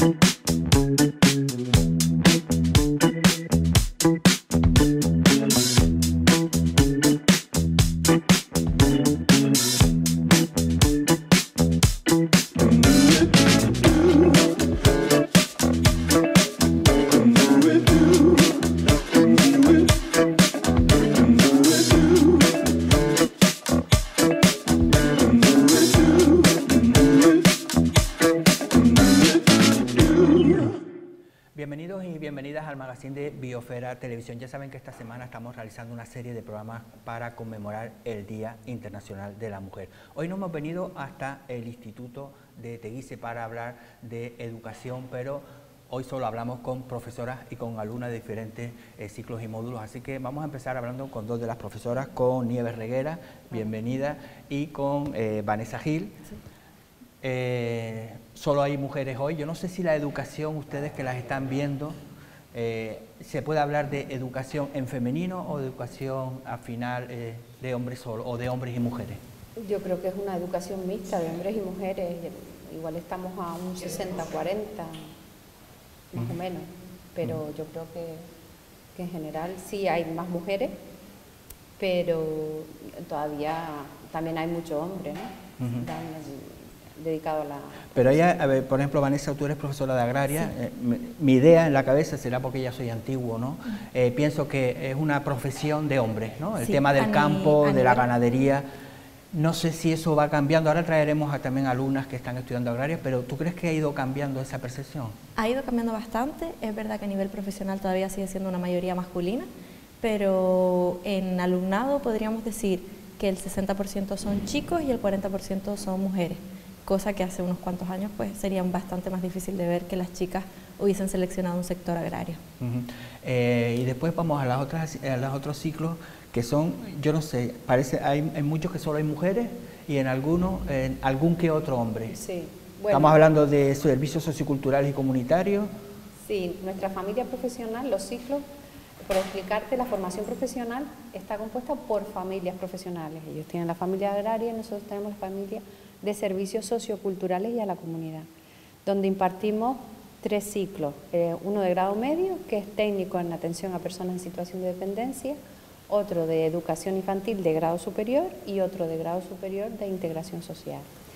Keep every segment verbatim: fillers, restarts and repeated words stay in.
Bienvenidos y bienvenidas al magazine de Biosfera Televisión. Ya saben que esta semana estamos realizando una serie de programas para conmemorar el Día Internacional de la Mujer. Hoy nos hemos venido hasta el Instituto de Teguise para hablar de educación, pero hoy solo hablamos con profesoras y con alumnas de diferentes eh, ciclos y módulos, así que vamos a empezar hablando con dos de las profesoras, con Nieves Reguera, bienvenida, y con eh, Vanessa Gil. Sí. Eh, solo hay mujeres hoy. Yo no sé si la educación, ustedes que las están viendo, eh, se puede hablar de educación en femenino o de educación al final eh, de hombres solo o de hombres y mujeres. Yo creo que es una educación mixta de hombres y mujeres. Igual estamos a un sesenta cuarenta, más uh-huh. o menos, pero uh-huh. yo creo que, que en general sí hay más mujeres, pero todavía también hay muchos hombres, ¿no? Uh-huh. dedicado a la... Pero ella, a ver, por ejemplo, Vanessa, tú eres profesora de agraria, sí. eh, mi, mi idea en la cabeza será porque ya soy antiguo, ¿no? Eh, pienso que es una profesión de hombres, ¿no? El sí, tema del campo, de la ganadería, no sé si eso va cambiando. Ahora traeremos a también alumnas que están estudiando agraria, pero ¿tú crees que ha ido cambiando esa percepción? Ha ido cambiando bastante, es verdad que a nivel profesional todavía sigue siendo una mayoría masculina, pero en alumnado podríamos decir que el sesenta por ciento son chicos y el cuarenta por ciento son mujeres, cosa que hace unos cuantos años pues sería bastante más difícil de ver que las chicas hubiesen seleccionado un sector agrario. Uh-huh. eh, y después vamos a las otras a los otros ciclos que son, yo no sé, parece hay, hay muchos que solo hay mujeres y en algunos en algún que otro hombre. Sí, bueno, estamos hablando de servicios socioculturales y comunitarios. Sí, nuestra familia profesional, los ciclos, por explicarte, la formación profesional está compuesta por familias profesionales. Ellos tienen la familia agraria y nosotros tenemos la familia de servicios socioculturales y a la comunidad, donde impartimos tres ciclos, eh, uno de grado medio, que es técnico en atención a personas en situación de dependencia, otro de educación infantil de grado superior y otro de grado superior de integración social.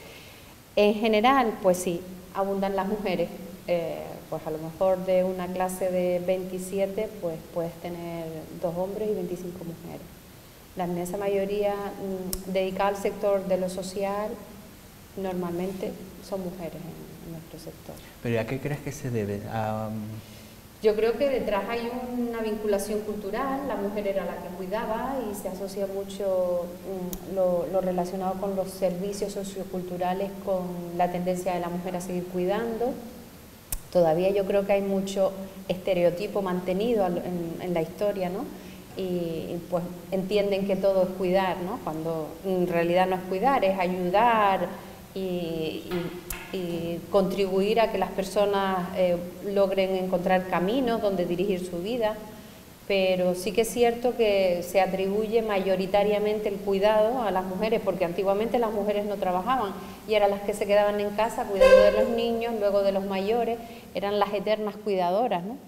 En general, pues sí, abundan las mujeres, eh, pues a lo mejor de una clase de veintisiete, pues puedes tener dos hombres y veinticinco mujeres. La inmensa mayoría mmm, dedicada al sector de lo social, normalmente son mujeres en, en nuestro sector. ¿Pero a qué crees que se debe? Um... Yo creo que detrás hay una vinculación cultural, la mujer era la que cuidaba y se asocia mucho um, lo, lo relacionado con los servicios socioculturales, con la tendencia de la mujer a seguir cuidando. Todavía yo creo que hay mucho estereotipo mantenido en, en la historia, ¿no? Y, y pues entienden que todo es cuidar, ¿no? Cuando en realidad no es cuidar, es ayudar y, y, y contribuir a que las personas eh, logren encontrar caminos donde dirigir su vida, pero sí que es cierto que se atribuye mayoritariamente el cuidado a las mujeres, porque antiguamente las mujeres no trabajaban y eran las que se quedaban en casa cuidando de los niños, luego de los mayores, eran las eternas cuidadoras, ¿no?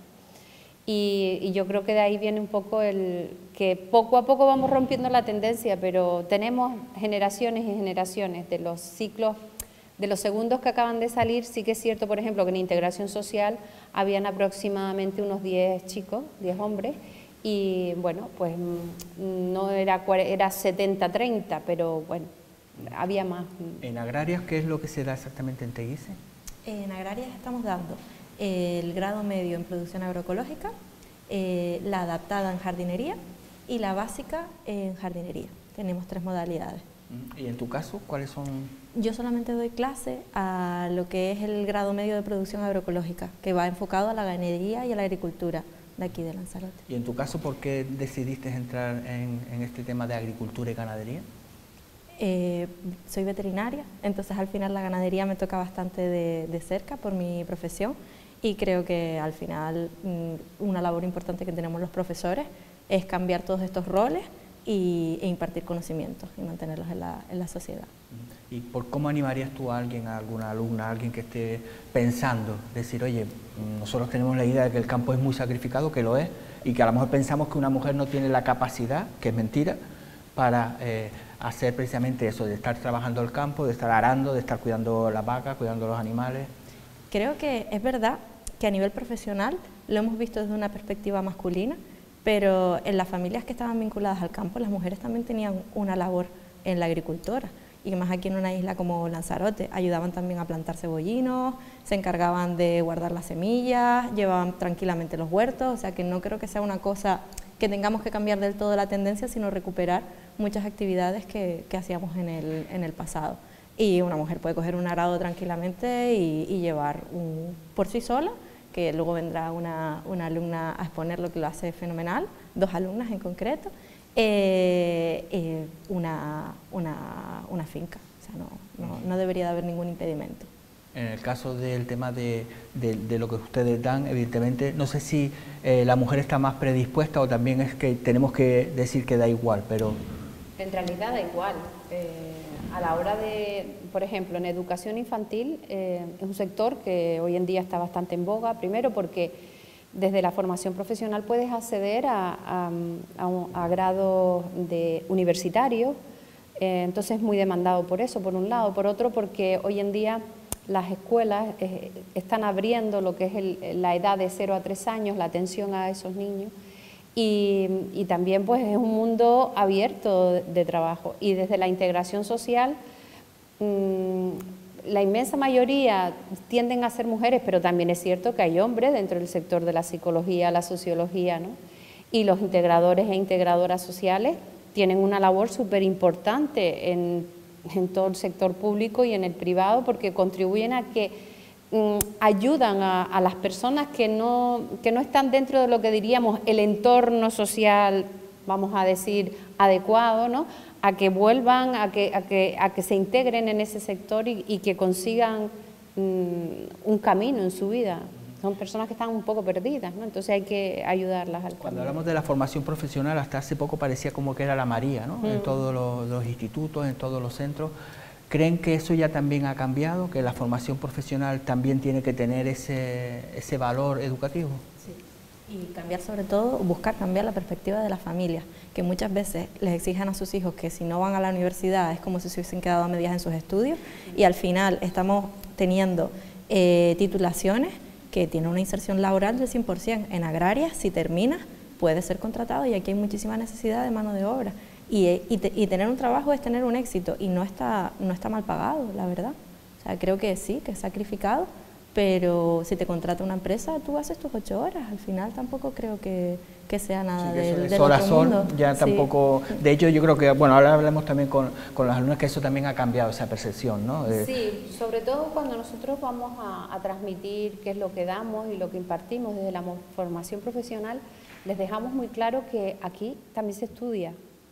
Y, y yo creo que de ahí viene un poco el que poco a poco vamos rompiendo la tendencia, pero tenemos generaciones y generaciones de los ciclos, de los segundos que acaban de salir. Sí que es cierto, por ejemplo, que en integración social habían aproximadamente unos diez chicos, diez hombres, y bueno, pues no era, era setenta treinta, pero bueno, había más. ¿En agrarias qué es lo que se da exactamente en Teguise? En agrarias estamos dando el grado medio en producción agroecológica, eh, la adaptada en jardinería y la básica en jardinería. Tenemos tres modalidades. ¿Y en tu caso cuáles son? Yo solamente doy clase a lo que es el grado medio de producción agroecológica, que va enfocado a la ganadería y a la agricultura de aquí de Lanzarote. ¿Y en tu caso por qué decidiste entrar en, en este tema de agricultura y ganadería? Eh, soy veterinaria, entonces al final la ganadería me toca bastante de, de cerca por mi profesión. Y creo que al final una labor importante que tenemos los profesores es cambiar todos estos roles y, e impartir conocimientos y mantenerlos en la, en la sociedad. ¿Y por cómo animarías tú a alguien, a alguna alumna, a alguien que esté pensando, decir, oye, nosotros tenemos la idea de que el campo es muy sacrificado, que lo es, y que a lo mejor pensamos que una mujer no tiene la capacidad, que es mentira, para eh, hacer precisamente eso, de estar trabajando el campo, de estar arando, de estar cuidando las vacas, cuidando los animales? Creo que es verdad que a nivel profesional lo hemos visto desde una perspectiva masculina, pero en las familias que estaban vinculadas al campo, las mujeres también tenían una labor en la agricultura, y más aquí en una isla como Lanzarote, ayudaban también a plantar cebollinos, se encargaban de guardar las semillas, llevaban tranquilamente los huertos, o sea que no creo que sea una cosa que tengamos que cambiar del todo la tendencia, sino recuperar muchas actividades que, que hacíamos en el, en el pasado. Y una mujer puede coger un arado tranquilamente y, y llevar un, por sí sola, que luego vendrá una, una alumna a exponer lo que lo hace fenomenal, dos alumnas en concreto, eh, eh, una, una, una finca, o sea, no, no, no debería de haber ningún impedimento. En el caso del tema de, de, de lo que ustedes dan, evidentemente, no sé si eh, la mujer está más predispuesta o también es que tenemos que decir que da igual, pero... En realidad da igual. Eh, a la hora de, por ejemplo, en educación infantil, eh, es un sector que hoy en día está bastante en boga, primero porque desde la formación profesional puedes acceder a, a, a, un, a grados de universitarios, eh, entonces es muy demandado por eso, por un lado, por otro porque hoy en día las escuelas eh, están abriendo lo que es el, la edad de cero a tres años, la atención a esos niños, y, y también pues es un mundo abierto de, de trabajo, y desde la integración social mmm, la inmensa mayoría tienden a ser mujeres, pero también es cierto que hay hombres dentro del sector de la psicología, la sociología, ¿no? Y los integradores e integradoras sociales tienen una labor súper importante en, en todo el sector público y en el privado, porque contribuyen a que mm, ayudan a, a las personas que no, que no están dentro de lo que diríamos el entorno social, vamos a decir, adecuado, ¿no?, a que vuelvan, a que, a que, a que se integren en ese sector y, y que consigan mmm, un camino en su vida. Son personas que están un poco perdidas, ¿no? Entonces hay que ayudarlas al camino. Cuando hablamos de la formación profesional, hasta hace poco parecía como que era la María, ¿no? Mm. En todos los, los institutos, en todos los centros. ¿Creen que eso ya también ha cambiado? ¿Que la formación profesional también tiene que tener ese, ese valor educativo? Sí. Y cambiar, sobre todo, buscar cambiar la perspectiva de las familias, que muchas veces les exigen a sus hijos que si no van a la universidad es como si se hubiesen quedado a medias en sus estudios, y al final estamos teniendo eh, titulaciones que tienen una inserción laboral del cien por cien. En agrarias, si terminas, puedes ser contratado, y aquí hay muchísima necesidad de mano de obra. Y, y, te, y tener un trabajo es tener un éxito, y no está, no está mal pagado, la verdad. O sea, creo que sí, que es sacrificado, pero si te contrata una empresa, tú haces tus ocho horas. Al final tampoco creo que, que sea nada sí, que del, del sol otro a sol, mundo. Ya sí. Tampoco, de hecho yo creo que, bueno, ahora hablamos también con, con las alumnas, que eso también ha cambiado esa percepción, ¿no? Eh, sí, sobre todo cuando nosotros vamos a, a transmitir qué es lo que damos y lo que impartimos desde la formación profesional, les dejamos muy claro que aquí también se estudia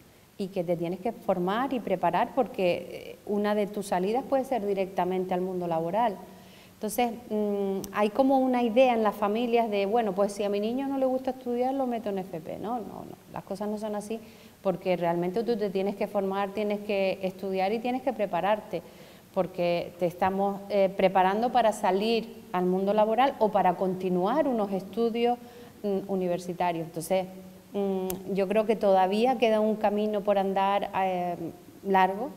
y que te tienes que formar y preparar, porque una de tus salidas puede ser directamente al mundo laboral. Entonces, mmm, hay como una idea en las familias de, bueno, pues si a mi niño no le gusta estudiar, lo meto en F P. No, no, no, las cosas no son así, porque realmente tú te tienes que formar, tienes que estudiar y tienes que prepararte, porque te estamos eh, preparando para salir al mundo laboral o para continuar unos estudios mmm, universitarios. Entonces, mmm, yo creo que todavía queda un camino por andar eh, largo.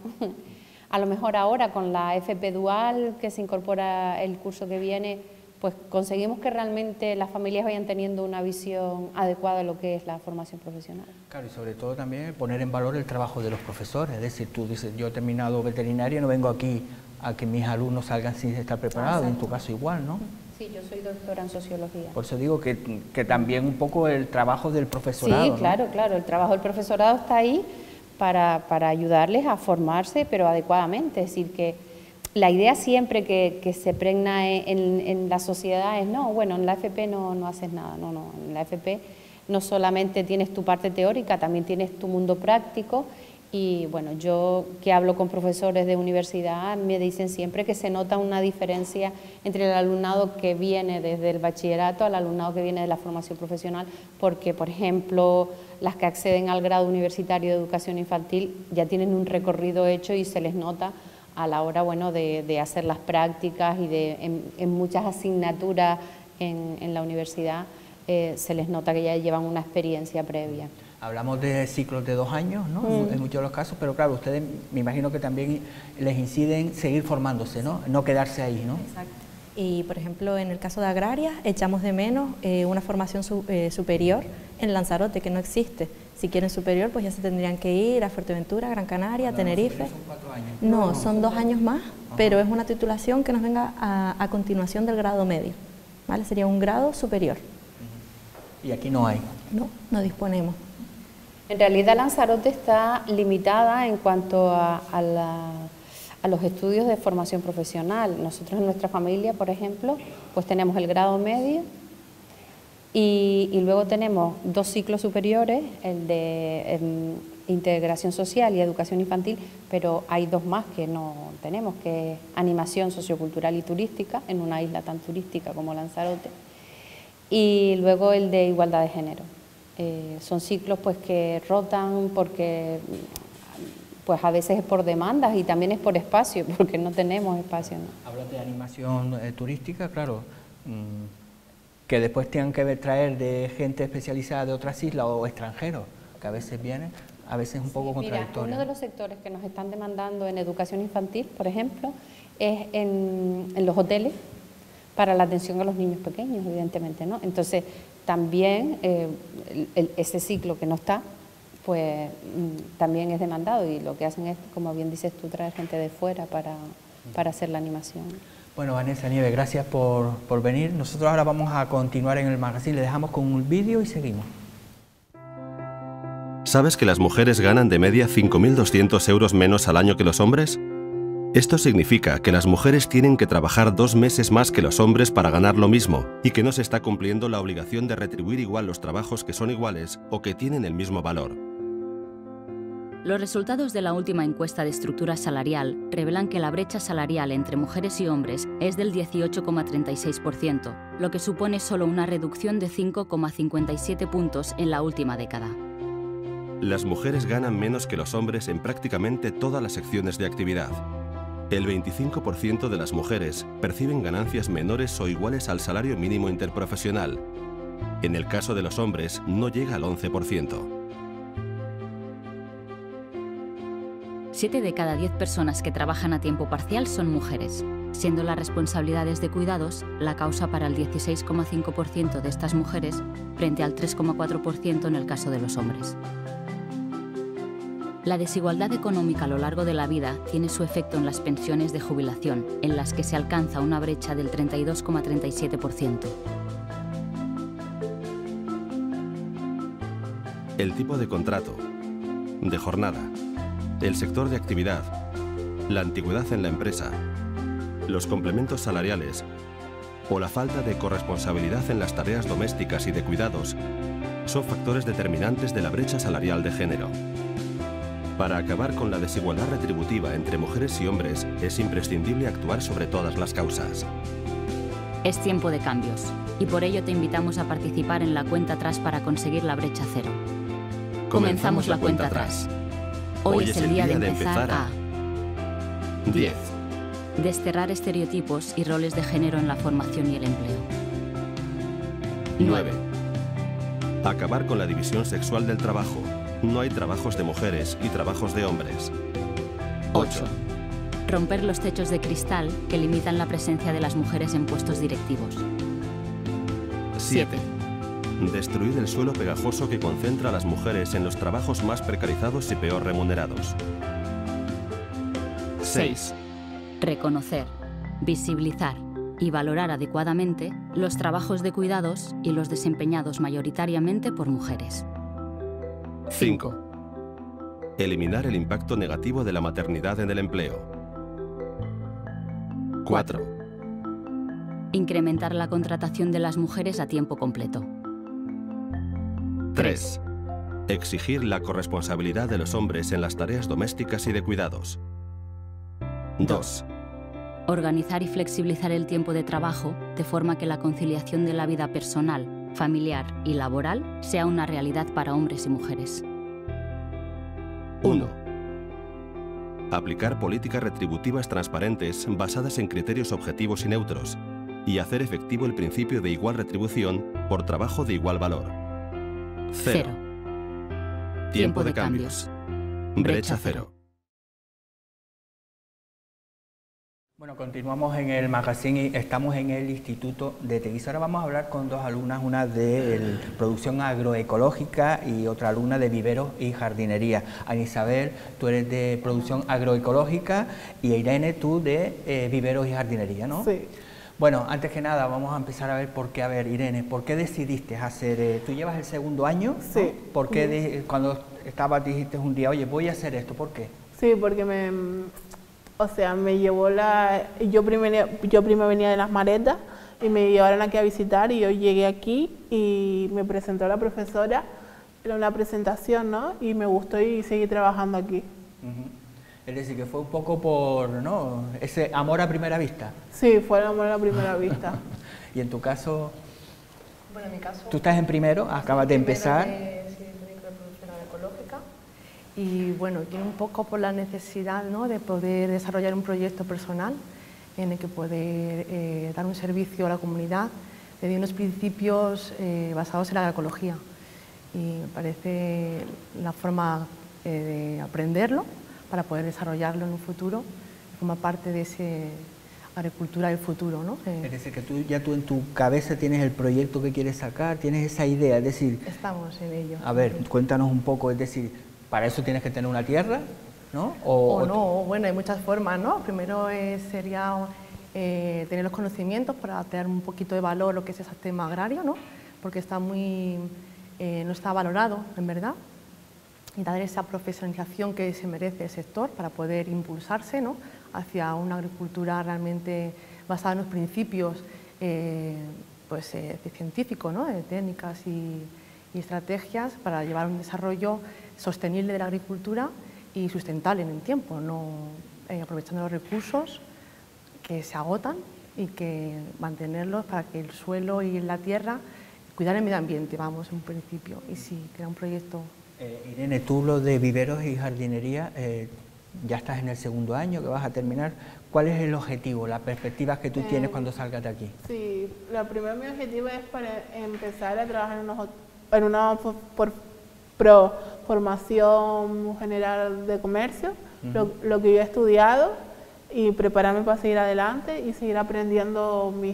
A lo mejor ahora con la F P dual, que se incorpora el curso que viene, pues conseguimos que realmente las familias vayan teniendo una visión adecuada de lo que es la formación profesional. Claro, y sobre todo también poner en valor el trabajo de los profesores. Es decir, tú dices, yo he terminado veterinaria, no vengo aquí a que mis alumnos salgan sin estar preparados, en tu caso igual, ¿no? Sí, yo soy doctora en sociología. Por eso digo que, que también un poco el trabajo del profesorado. Sí, claro, ¿no? Claro, el trabajo del profesorado está ahí para, para ayudarles a formarse, pero adecuadamente. Es decir, que la idea siempre que, que se pregna en, en la sociedad es, no, bueno, en la F P no, no haces nada, no, no, en la F P no solamente tienes tu parte teórica, también tienes tu mundo práctico, Y bueno, yo que hablo con profesores de universidad me dicen siempre que se nota una diferencia entre el alumnado que viene desde el bachillerato al alumnado que viene de la formación profesional, porque por ejemplo las que acceden al grado universitario de educación infantil ya tienen un recorrido hecho y se les nota a la hora, bueno, de, de hacer las prácticas y de en, en muchas asignaturas en, en la universidad eh, se les nota que ya llevan una experiencia previa. Hablamos de ciclos de dos años, ¿no? Mm. En muchos de los casos, pero claro, ustedes me imagino que también les inciden seguir formándose, ¿no? No quedarse ahí, ¿no? Exacto. Y, por ejemplo, en el caso de Agrarias, echamos de menos eh, una formación su, eh, superior en Lanzarote, que no existe. Si quieren superior, pues ya se tendrían que ir a Fuerteventura, Gran Canaria, no, Tenerife. ¿Son cuatro años? No, no, son dos años más, ajá, pero es una titulación que nos venga a, a continuación del grado medio, ¿vale? Sería un grado superior. ¿Y aquí no hay? No, no disponemos. En realidad Lanzarote está limitada en cuanto a, a, la, a los estudios de formación profesional. Nosotros en nuestra familia, por ejemplo, pues tenemos el grado medio y, y luego tenemos dos ciclos superiores, el de el, integración social y educación infantil, pero hay dos más que no tenemos, que es animación sociocultural y turística, en una isla tan turística como Lanzarote, y luego el de igualdad de género. Eh, son ciclos pues que rotan porque pues a veces es por demandas y también es por espacio, porque no tenemos espacio, ¿no? Hablas de animación eh, turística, claro, mmm, que después tengan que ver, traer de gente especializada de otras islas o extranjeros, que a veces vienen, a veces es un poco sí, contradictorio. Mira, uno de los sectores que nos están demandando en educación infantil, por ejemplo, es en, en los hoteles para la atención a los niños pequeños, evidentemente, ¿no? Entonces, también eh, el, el, ese ciclo que no está, pues también es demandado y lo que hacen es, como bien dices tú, traer gente de fuera para, para hacer la animación. Bueno, Vanessa Nieves, gracias por, por venir. Nosotros ahora vamos a continuar en el magazine, le dejamos con un vídeo y seguimos. ¿Sabes que las mujeres ganan de media cinco mil doscientos euros menos al año que los hombres? Esto significa que las mujeres tienen que trabajar dos meses más que los hombres para ganar lo mismo y que no se está cumpliendo la obligación de retribuir igual los trabajos que son iguales o que tienen el mismo valor. Los resultados de la última encuesta de estructura salarial revelan que la brecha salarial entre mujeres y hombres es del dieciocho coma treinta y seis por ciento, lo que supone solo una reducción de cinco coma cincuenta y siete puntos en la última década. Las mujeres ganan menos que los hombres en prácticamente todas las secciones de actividad. El veinticinco por ciento de las mujeres perciben ganancias menores o iguales al salario mínimo interprofesional. En el caso de los hombres, no llega al once por ciento. Siete de cada diez personas que trabajan a tiempo parcial son mujeres, siendo las responsabilidades de cuidados la causa para el dieciséis coma cinco por ciento de estas mujeres frente al tres coma cuatro por ciento en el caso de los hombres. La desigualdad económica a lo largo de la vida tiene su efecto en las pensiones de jubilación, en las que se alcanza una brecha del treinta y dos coma treinta y siete por ciento. El tipo de contrato, de jornada, el sector de actividad, la antigüedad en la empresa, los complementos salariales o la falta de corresponsabilidad en las tareas domésticas y de cuidados son factores determinantes de la brecha salarial de género. Para acabar con la desigualdad retributiva entre mujeres y hombres, es imprescindible actuar sobre todas las causas. Es tiempo de cambios, y por ello te invitamos a participar en la cuenta atrás para conseguir la brecha cero. Comenzamos la cuenta atrás. Hoy es el día de empezar a diez. Desterrar estereotipos y roles de género en la formación y el empleo. nueve. Acabar con la división sexual del trabajo. No hay trabajos de mujeres y trabajos de hombres. ocho. Romper los techos de cristal que limitan la presencia de las mujeres en puestos directivos. siete. Destruir el suelo pegajoso que concentra a las mujeres en los trabajos más precarizados y peor remunerados. seis. Reconocer, visibilizar y valorar adecuadamente los trabajos de cuidados y los desempeñados mayoritariamente por mujeres. cinco. Eliminar el impacto negativo de la maternidad en el empleo. cuatro. Incrementar la contratación de las mujeres a tiempo completo. tres. Exigir la corresponsabilidad de los hombres en las tareas domésticas y de cuidados. dos. Organizar y flexibilizar el tiempo de trabajo de forma que la conciliación de la vida personal, familiar y laboral sea una realidad para hombres y mujeres. uno. Aplicar políticas retributivas transparentes basadas en criterios objetivos y neutros y hacer efectivo el principio de igual retribución por trabajo de igual valor. Cero. Tiempo de cambios. Brecha cero. Bueno, continuamos en el magazine y estamos en el Instituto de Teguise. Ahora vamos a hablar con dos alumnas, una de el, producción agroecológica y otra alumna de viveros y jardinería. Ana Isabel, tú eres de producción agroecológica y Irene, tú de eh, viveros y jardinería, ¿no? Sí. Bueno, antes que nada vamos a empezar a ver por qué. A ver, Irene, ¿por qué decidiste hacer, eh, tú llevas el segundo año? Sí. ¿No? ¿Por qué de, cuando estabas dijiste un día, oye, voy a hacer esto? ¿Por qué? Sí, porque me, o sea, me llevó la, yo primero, yo primero venía de Las Maretas y me llevaron aquí a visitar y yo llegué aquí y me presentó la profesora, era una presentación, ¿no? Y me gustó y seguí trabajando aquí. Uh-huh. Es decir, que fue un poco por, ¿no?, ese amor a primera vista. Sí, fue el amor a primera vista. Y en tu caso, bueno, en mi caso, tú estás en primero, acabas de empezar. De, sí, técnico de producción agroecológica. Y bueno, tiene un poco por la necesidad, ¿no?, de poder desarrollar un proyecto personal en el que poder eh, dar un servicio a la comunidad desde unos principios eh, basados en la agroecología. Y me parece la forma eh, de aprenderlo para poder desarrollarlo en un futuro, forma parte de ese agricultura del futuro, ¿no? Eh, es decir, que tú ya tú en tu cabeza tienes el proyecto que quieres sacar, tienes esa idea, es decir... Estamos en ello. A ver, cuéntanos un poco, es decir, para eso tienes que tener una tierra, ¿no? O, o no, bueno, hay muchas formas, ¿no? Primero eh, sería eh, tener los conocimientos para tener un poquito de valor lo que es ese tema agrario, ¿no? Porque está muy, eh, no está valorado, en verdad. Y dar esa profesionalización que se merece el sector para poder impulsarse, ¿no?, hacia una agricultura realmente basada en los principios eh, pues, eh, científicos, ¿no?, de técnicas y, y estrategias para llevar un desarrollo sostenible de la agricultura y sustentable en el tiempo, no eh, aprovechando los recursos que se agotan y que mantenerlos para que el suelo y la tierra, cuidar el medio ambiente, vamos, en un principio. Y sí, crear un proyecto. Eh, Irene, tú lo de viveros y jardinería, eh, ya estás en el segundo año que vas a terminar. ¿Cuál es el objetivo, las perspectivas que tú eh, tienes cuando salgas de aquí? Sí, lo primero mi objetivo es para empezar a trabajar en, unos, en una por, por, pro, formación general de comercio, uh-huh. lo, lo que yo he estudiado, y prepararme para seguir adelante y seguir aprendiendo mis,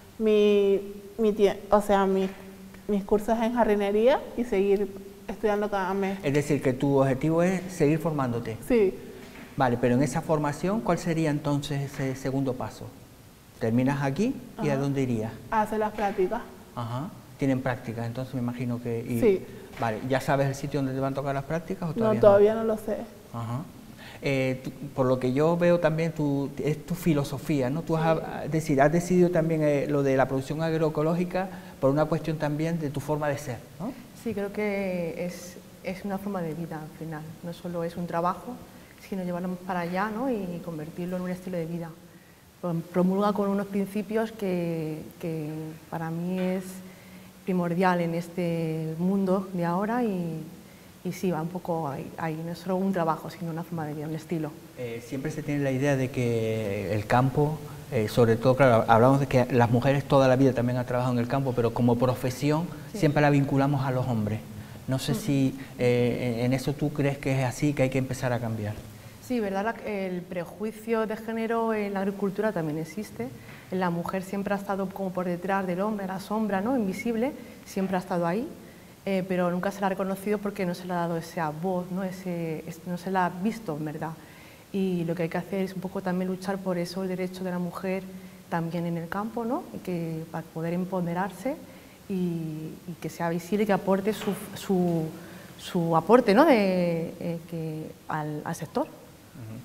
mi, mi, o sea, mis, mis cursos en jardinería y seguir estudiando cada mes. Es decir, que tu objetivo es seguir formándote. Sí. Vale, pero en esa formación, ¿cuál sería entonces ese segundo paso? ¿Terminas aquí y Ajá. a dónde irías? A hacer las prácticas. Ajá. Tienen prácticas, entonces me imagino que... Y, sí. Vale, ¿ya sabes el sitio donde te van a tocar las prácticas o todavía no? Todavía no, no lo sé. Ajá. Eh, tú, por lo que yo veo también, tu, es tu filosofía, ¿no? Tú has, es decir, has decidido también eh, lo de la producción agroecológica por una cuestión también de tu forma de ser, ¿no? Sí, creo que es, es una forma de vida al final, no solo es un trabajo, sino llevarlo para allá, ¿no?, y convertirlo en un estilo de vida. Promulga con unos principios que, que para mí es primordial en este mundo de ahora y, y sí, va un poco ahí, ahí, no es solo un trabajo, sino una forma de vida, un estilo. Eh, siempre se tiene la idea de que el campo, eh, sobre todo, claro, hablamos de que las mujeres toda la vida también han trabajado en el campo, pero como profesión sí. siempre la vinculamos a los hombres. No sé mm. si eh, en eso tú crees que es así, que hay que empezar a cambiar. Sí, verdad, el prejuicio de género en la agricultura también existe. La mujer siempre ha estado como por detrás del hombre, a la sombra, ¿no?, invisible, siempre ha estado ahí, eh, pero nunca se la ha reconocido porque no se le ha dado esa voz, ¿no? Ese, no se la ha visto, en verdad. Y lo que hay que hacer es un poco también luchar por eso, el derecho de la mujer también en el campo, ¿no?, y que, para poder empoderarse y, y que sea visible y que aporte su, su, su aporte, ¿no?, de, eh, que, al, al sector.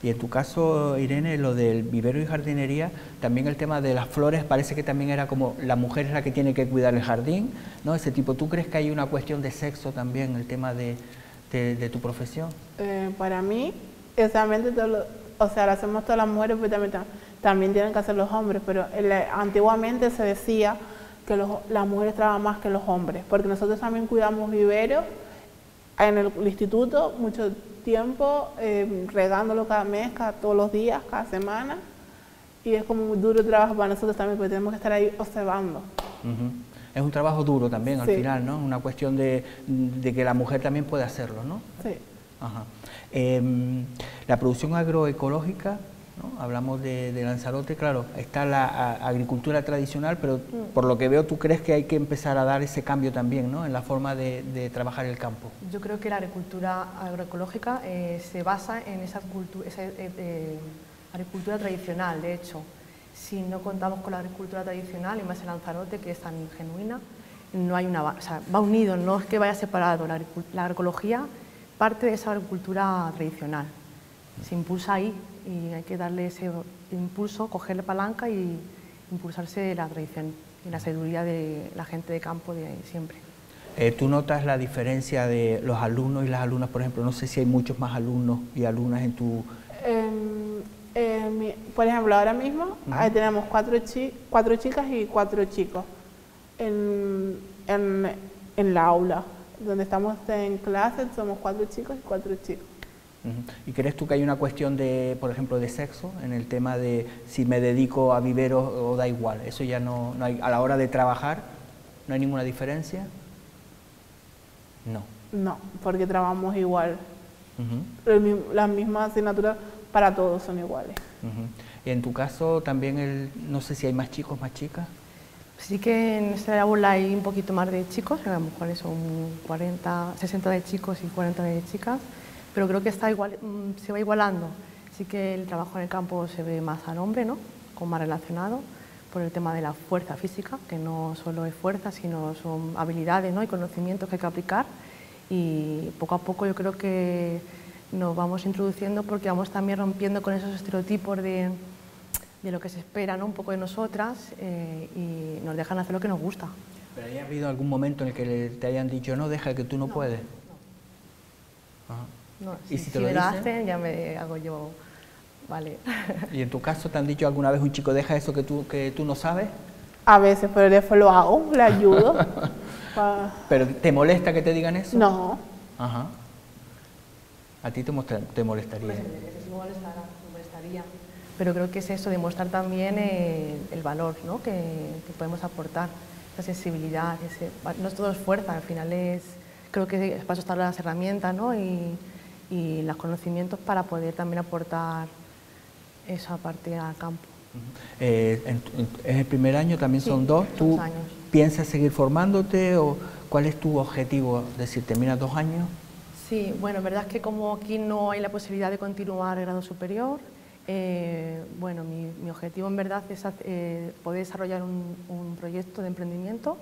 Y en tu caso, Irene, lo del vivero y jardinería, también el tema de las flores parece que también era como la mujer es la que tiene que cuidar el jardín, ¿no? Ese tipo, ¿tú crees que hay una cuestión de sexo también, el tema de, de, de tu profesión? Eh, para mí, exactamente, todo lo, o sea, lo hacemos todas las mujeres, pero también, también tienen que hacer los hombres, pero el, antiguamente se decía que los, las mujeres trabajan más que los hombres, porque nosotros también cuidamos viveros en el, el instituto mucho tiempo, eh, regándolo cada mes, cada, todos los días, cada semana, y es como muy duro trabajo para nosotros también, porque tenemos que estar ahí observando. Uh-huh. Es un trabajo duro también al sí. final, ¿no? Una cuestión de, de que la mujer también puede hacerlo, ¿no? Sí. Ajá. Eh, la producción agroecológica, ¿no? Hablamos de, de Lanzarote, claro, está la a, agricultura tradicional, pero mm. por lo que veo tú crees que hay que empezar a dar ese cambio también, ¿no? En la forma de, de trabajar el campo. Yo creo que la agricultura agroecológica eh, se basa en esa, cultura, esa eh, eh, agricultura tradicional. De hecho, si no contamos con la agricultura tradicional, y más en Lanzarote, que es tan genuina, no hay una, o sea, va unido, no es que vaya separado. La, la agroecología parte de esa agricultura tradicional, se impulsa ahí y hay que darle ese impulso, cogerle palanca y impulsarse la tradición y la sabiduría de la gente de campo de siempre. Eh, ¿Tú notas la diferencia de los alumnos y las alumnas, por ejemplo? No sé si hay muchos más alumnos y alumnas en tu... Eh, eh, mi, por ejemplo, ahora mismo uh-huh. ahí tenemos cuatro, chi cuatro chicas y cuatro chicos en, en, en la aula. Donde estamos en clase somos cuatro chicos y cuatro chicos. Uh-huh. ¿Y crees tú que hay una cuestión de, por ejemplo, de sexo en el tema de si me dedico a viveros o da igual? Eso ya no, no hay, a la hora de trabajar, ¿no hay ninguna diferencia? No. No, porque trabajamos igual. Uh-huh. El, las mismas asignaturas para todos son iguales. Uh-huh. Y en tu caso también, el, no sé si hay más chicos, más chicas. Sí que en esta aula hay un poquito más de chicos, a lo mejor son cuarenta, sesenta de chicos y cuarenta de chicas, pero creo que está igual, se va igualando. Sí que el trabajo en el campo se ve más al hombre, ¿no? Como más relacionado por el tema de la fuerza física, que no solo es fuerza, sino son habilidades, ¿no? Y conocimientos que hay que aplicar, y poco a poco yo creo que nos vamos introduciendo porque vamos también rompiendo con esos estereotipos de... de lo que se espera, ¿no? Un poco de nosotras eh, y nos dejan hacer lo que nos gusta. ¿Pero haya habido algún momento en el que te hayan dicho, no, deja que tú no, no puedes? No, Ajá. no. ¿Y si, si te si lo me lo dicen? hacen, ya me hago yo, vale. ¿Y en tu caso te han dicho alguna vez un chico, deja eso que tú, que tú no sabes? A veces, pero después lo hago, le ayudo. pa... ¿Pero te molesta que te digan eso? No. Ajá. ¿A ti te, te molestaría? Pues, sí, me molestaría, me molestaría. Pero creo que es eso, demostrar también eh, el valor, ¿no? que, que podemos aportar, la sensibilidad, ese, no es todo es fuerza, al final es, creo que para eso están las herramientas, ¿no? y, y los conocimientos para poder también aportar esa parte al campo. Eh, en, en, ¿Es el primer año? ¿También sí, son dos? ¿Tú dos años. piensas seguir formándote o cuál es tu objetivo? Es decir, ¿terminas dos años? Sí, bueno, la verdad es que como aquí no hay la posibilidad de continuar el grado superior, Eh, bueno, mi, mi objetivo en verdad es eh, poder desarrollar un, un proyecto de emprendimiento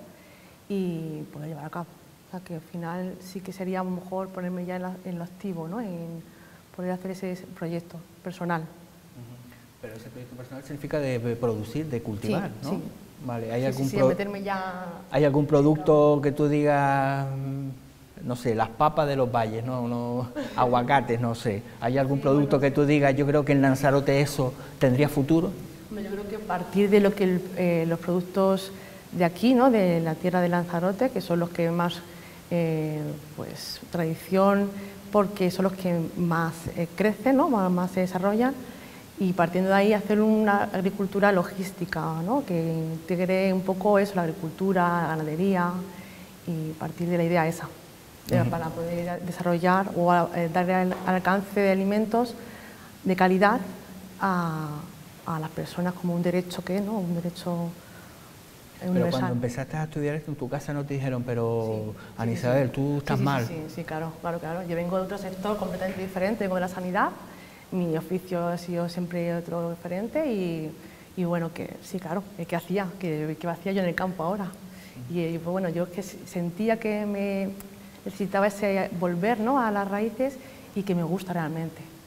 y poder llevar a cabo. O sea, que al final sí que sería a lo mejor ponerme ya en, la, en lo activo, ¿no? En poder hacer ese proyecto personal. Uh-huh. Pero ese proyecto personal significa de producir, de cultivar, sí, ¿no? Sí, vale. ¿Hay sí, algún sí, pro... sí, meterme ya... ¿Hay algún producto que tú digas, no sé, las papas de los valles, no, no, aguacates, no sé? ¿Hay algún sí, producto bueno, que tú digas, yo creo que en Lanzarote eso tendría futuro? Yo creo que a partir de lo que el, eh, los productos de aquí, ¿no? De la tierra de Lanzarote, que son los que más, eh, pues, tradición, porque son los que más eh, crecen, ¿no? más, más se desarrollan, y partiendo de ahí hacer una agricultura logística, ¿no? Que integre un poco eso, la agricultura, la ganadería, y partir de la idea esa. Uh-huh. Para poder desarrollar o a, eh, darle al, al alcance de alimentos de calidad a, a las personas como un derecho que ¿no? Un derecho universal. Pero cuando empezaste a estudiar esto en tu casa no te dijeron, pero sí, Ana sí, Isabel, sí. tú estás sí, sí, mal. Sí, sí, sí, claro, claro, claro. Yo vengo de otro sector completamente diferente, vengo de la sanidad, mi oficio ha sido siempre otro diferente y, y bueno, que sí, claro, ¿qué hacía? ¿Qué, qué hacía yo en el campo ahora? Uh-huh. Y, y pues, bueno, yo que sentía que me necesitaba ese volver, ¿no? A las raíces y que me gusta realmente.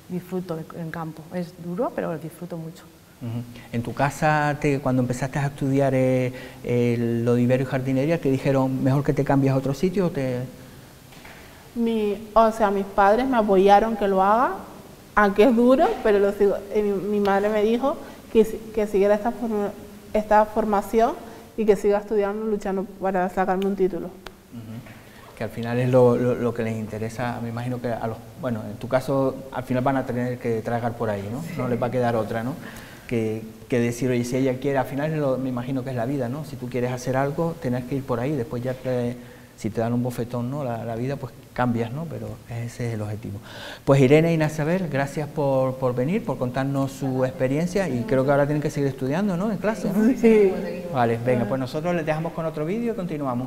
disfruto en campo. Es duro, pero lo disfruto mucho. Uh-huh. En tu casa, te, cuando empezaste a estudiar eh, eh, lo de vivero y jardinería, ¿te dijeron mejor que te cambies a otro sitio? O, te... mi, o sea, mis padres me apoyaron que lo haga, aunque es duro, pero lo sigo. Eh, mi, mi madre me dijo que, que siguiera esta, forma, esta formación y que siga estudiando, luchando para sacarme un título. Uh-huh. Que al final es lo, lo, lo que les interesa. Me imagino que a los, bueno, en tu caso al final van a tener que tragar por ahí, ¿no? Sí. No les va a quedar otra, ¿no? Que, que decir, oye, si ella quiere, al final lo, me imagino que es la vida, ¿no? Si tú quieres hacer algo, tenés que ir por ahí, después ya te, si te dan un bofetón, ¿no? La, la vida, pues cambias, ¿no? Pero ese es el objetivo. Pues Irene y Nasabel, gracias por, por venir, por contarnos su experiencia, y creo que ahora tienen que seguir estudiando, ¿no? En clase, ¿no? Sí. Vale, venga, pues nosotros les dejamos con otro vídeo y continuamos.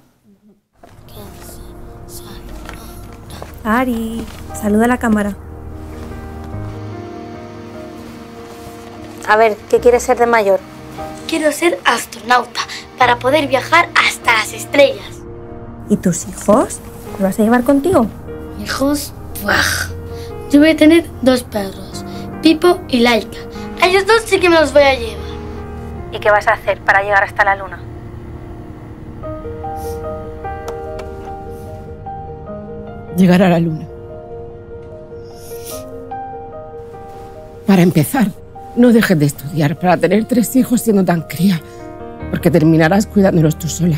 Ari, saluda a la cámara. A ver, ¿qué quieres ser de mayor? Quiero ser astronauta para poder viajar hasta las estrellas. ¿Y tus hijos? ¿Los vas a llevar contigo? Hijos, ¡buah! Yo voy a tener dos perros, Pipo y Laika. A ellos dos sí que me los voy a llevar. ¿Y qué vas a hacer para llegar hasta la luna? Llegar a la luna. Para empezar, no dejes de estudiar para tener tres hijos siendo tan cría, porque terminarás cuidándolos tú sola.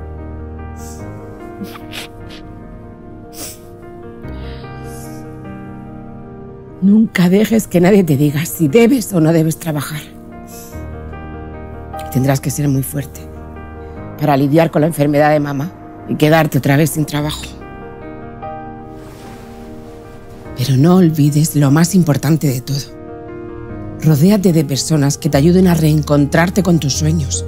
Nunca dejes que nadie te diga si debes o no debes trabajar. Y tendrás que ser muy fuerte para lidiar con la enfermedad de mamá y quedarte otra vez sin trabajo. Pero no olvides lo más importante de todo. Rodéate de personas que te ayuden a reencontrarte con tus sueños.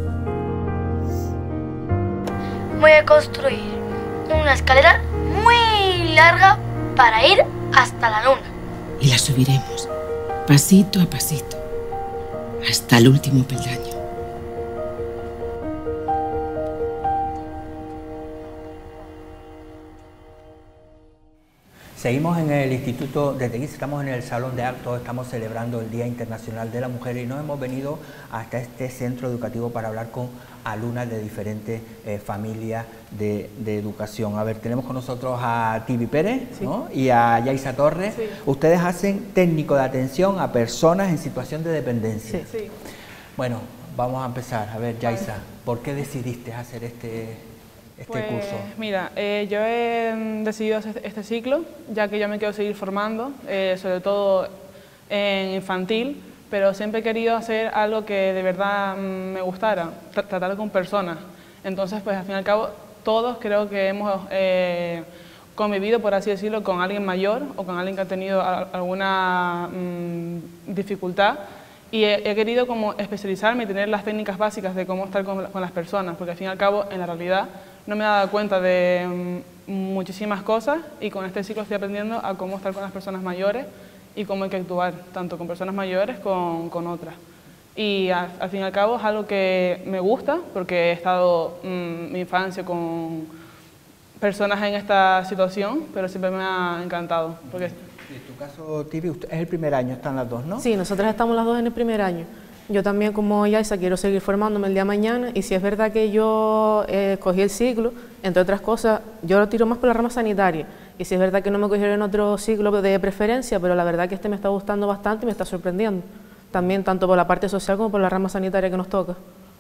Voy a construir una escalera muy larga para ir hasta la luna. Y la subiremos, pasito a pasito, hasta el último peldaño. Seguimos en el Instituto de Teguise, estamos en el Salón de Actos, estamos celebrando el Día Internacional de la Mujer y nos hemos venido hasta este centro educativo para hablar con alumnas de diferentes eh, familias de, de educación. A ver, tenemos con nosotros a Tibi Pérez, sí, ¿no? Y a Yaisa Torres. Sí. Ustedes hacen técnico de atención a personas en situación de dependencia. Sí. Sí. Bueno, vamos a empezar. A ver, Yaisa, ¿por qué decidiste hacer este, este pues, curso? Mira, eh, yo he decidido hacer este ciclo, ya que yo me quiero seguir formando, eh, sobre todo en infantil, pero siempre he querido hacer algo que de verdad mmm, me gustara, tra tratar con personas. Entonces, pues al fin y al cabo, todos creo que hemos eh, convivido, por así decirlo, con alguien mayor o con alguien que ha tenido a alguna mmm, dificultad, y he, he querido como especializarme y tener las técnicas básicas de cómo estar con, con las personas, porque al fin y al cabo, en la realidad, no me he dado cuenta de mmm, muchísimas cosas, y con este ciclo estoy aprendiendo a cómo estar con las personas mayores y cómo hay que actuar, tanto con personas mayores como con otras. Y al, al fin y al cabo es algo que me gusta, porque he estado mmm, mi infancia con personas en esta situación, pero siempre me ha encantado. Porque... En tu caso, Tibi, es el primer año, están las dos, ¿no? Sí, nosotras estamos las dos en el primer año. Yo también, como Yaisa, quiero seguir formándome el día de mañana, y si es verdad que yo eh, cogí el ciclo, entre otras cosas, yo lo tiro más por la rama sanitaria, y si es verdad que no me cogieron en otro ciclo de preferencia, pero la verdad que este me está gustando bastante y me está sorprendiendo, también tanto por la parte social como por la rama sanitaria que nos toca.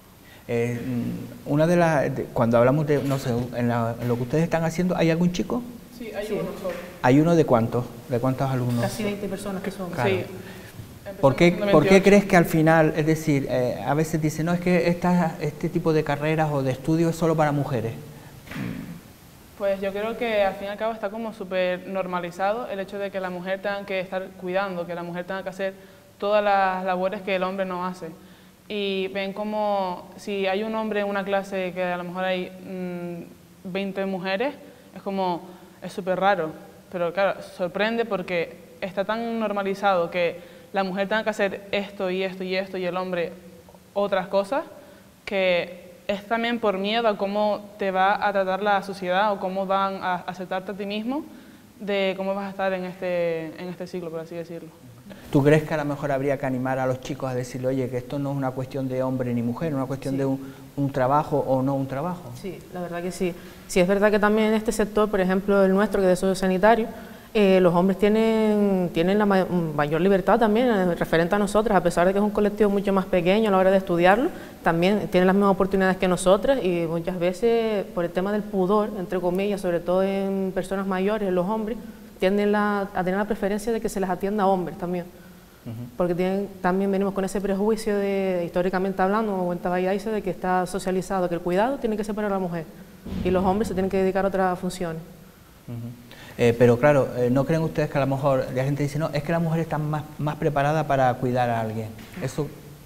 Eh, una de las, de, cuando hablamos de, no sé, en, la, en lo que ustedes están haciendo, ¿hay algún chico? Sí, hay sí. uno solo. ¿Hay uno de cuántos? ¿De cuántos alumnos? Casi veinte personas que son. Claro. Sí. ¿Por qué, ¿Por qué crees que al final, es decir, eh, a veces dicen, no, es que esta, este tipo de carreras o de estudios es solo para mujeres? Pues yo creo que al fin y al cabo está como súper normalizado el hecho de que la mujer tenga que estar cuidando, que la mujer tenga que hacer todas las labores que el hombre no hace. Y ven como si hay un hombre en una clase que a lo mejor hay mmm, veinte mujeres, es como, es súper raro, pero claro, sorprende porque está tan normalizado que la mujer tenga que hacer esto y esto y esto y el hombre otras cosas, que es también por miedo a cómo te va a tratar la sociedad o cómo van a aceptarte a ti mismo, de cómo vas a estar en este, en este ciclo, por así decirlo. ¿Tú crees que a lo mejor habría que animar a los chicos a decirle, oye, que esto no es una cuestión de hombre ni mujer, es una cuestión sí. de un, un trabajo o no un trabajo? Sí, la verdad que sí. Sí, es verdad que también en este sector, por ejemplo, el nuestro, que es de sociosanitario, eh, los hombres tienen, tienen la may mayor libertad también eh, referente a nosotras, a pesar de que es un colectivo mucho más pequeño a la hora de estudiarlo, también tienen las mismas oportunidades que nosotras y muchas veces por el tema del pudor, entre comillas, sobre todo en personas mayores, en los hombres, tienden la, a tener la preferencia de que se les atienda a hombres también. Uh-huh. Porque tienen, también venimos con ese prejuicio de, históricamente hablando, como cuenta Vallaiza, de que está socializado, que el cuidado tiene que ser para la mujer y los hombres se tienen que dedicar a otras funciones. Uh-huh. Eh, pero claro, eh, ¿no creen ustedes que a lo mejor la gente dice, no, es que la mujer está más, más preparada para cuidar a alguien? Eso...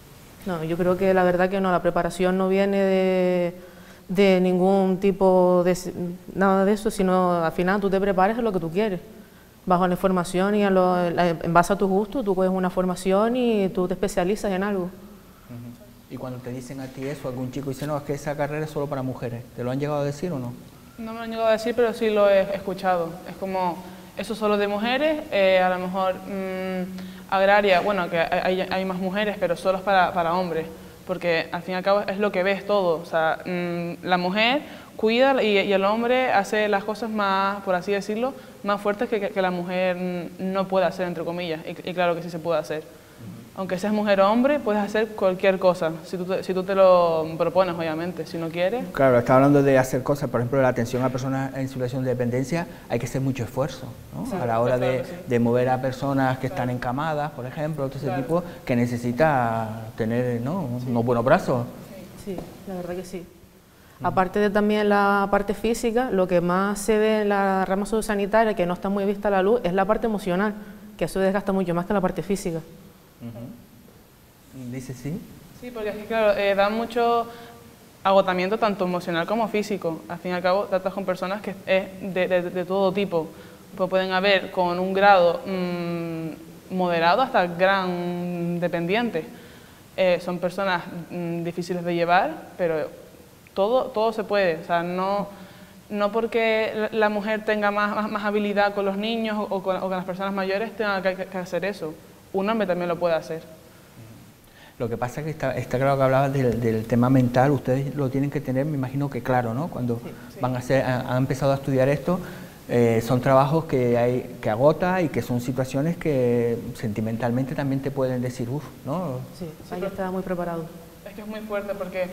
No, yo creo que la verdad que no, la preparación no viene de, de ningún tipo de nada de eso, sino al final tú te prepares a lo que tú quieres, bajo la información y a lo, en base a tu gusto, tú coges una formación y tú te especializas en algo. Uh-huh. Y cuando te dicen a ti eso, algún chico dice, no, es que esa carrera es solo para mujeres, ¿te lo han llegado a decir o no? No me lo han llegado a decir, pero sí lo he escuchado. Es como, eso solo de mujeres, eh, a lo mejor mmm, agraria, bueno, que hay, hay más mujeres, pero solo es para, para hombres, porque al fin y al cabo es lo que ves todo. O sea, mmm, la mujer cuida y, y el hombre hace las cosas más, por así decirlo, más fuertes que, que, que la mujer no puede hacer, entre comillas, y, y claro que sí se puede hacer. Aunque seas mujer o hombre, puedes hacer cualquier cosa, si tú, te, si tú te lo propones, obviamente. Si no quieres... Claro, está hablando de hacer cosas, por ejemplo, la atención a personas en situación de dependencia, hay que hacer mucho esfuerzo, ¿no? Sí, a la hora de, sí. de mover a personas que están encamadas, por ejemplo, todo ese claro. tipo, que necesita tener, ¿no? sí. unos buenos brazos. Sí, la verdad que sí. Mm. Aparte de también la parte física, lo que más se ve en la rama sociosanitaria, que no está muy vista a la luz, es la parte emocional, que eso desgasta mucho más que la parte física. Uh-huh. ¿Dice sí? Sí, porque es que claro, eh, da mucho agotamiento tanto emocional como físico. Al fin y al cabo tratas con personas que es de, de, de todo tipo. Pues pueden haber con un grado mmm, moderado hasta gran dependiente. Eh, son personas mmm, difíciles de llevar, pero todo, todo se puede. O sea, no, no porque la mujer tenga más, más, más habilidad con los niños o con, o con las personas mayores tenga que, que hacer eso. Un hombre también lo puede hacer. Lo que pasa es que está, está claro que hablabas del, del tema mental, ustedes lo tienen que tener, me imagino que claro, ¿no? Cuando sí, sí. van a hacer, han, han empezado a estudiar esto, eh, son trabajos que hay que agota y que son situaciones que sentimentalmente también te pueden decir, uff, ¿no? Sí, hay que estar muy preparado. Es que es muy fuerte porque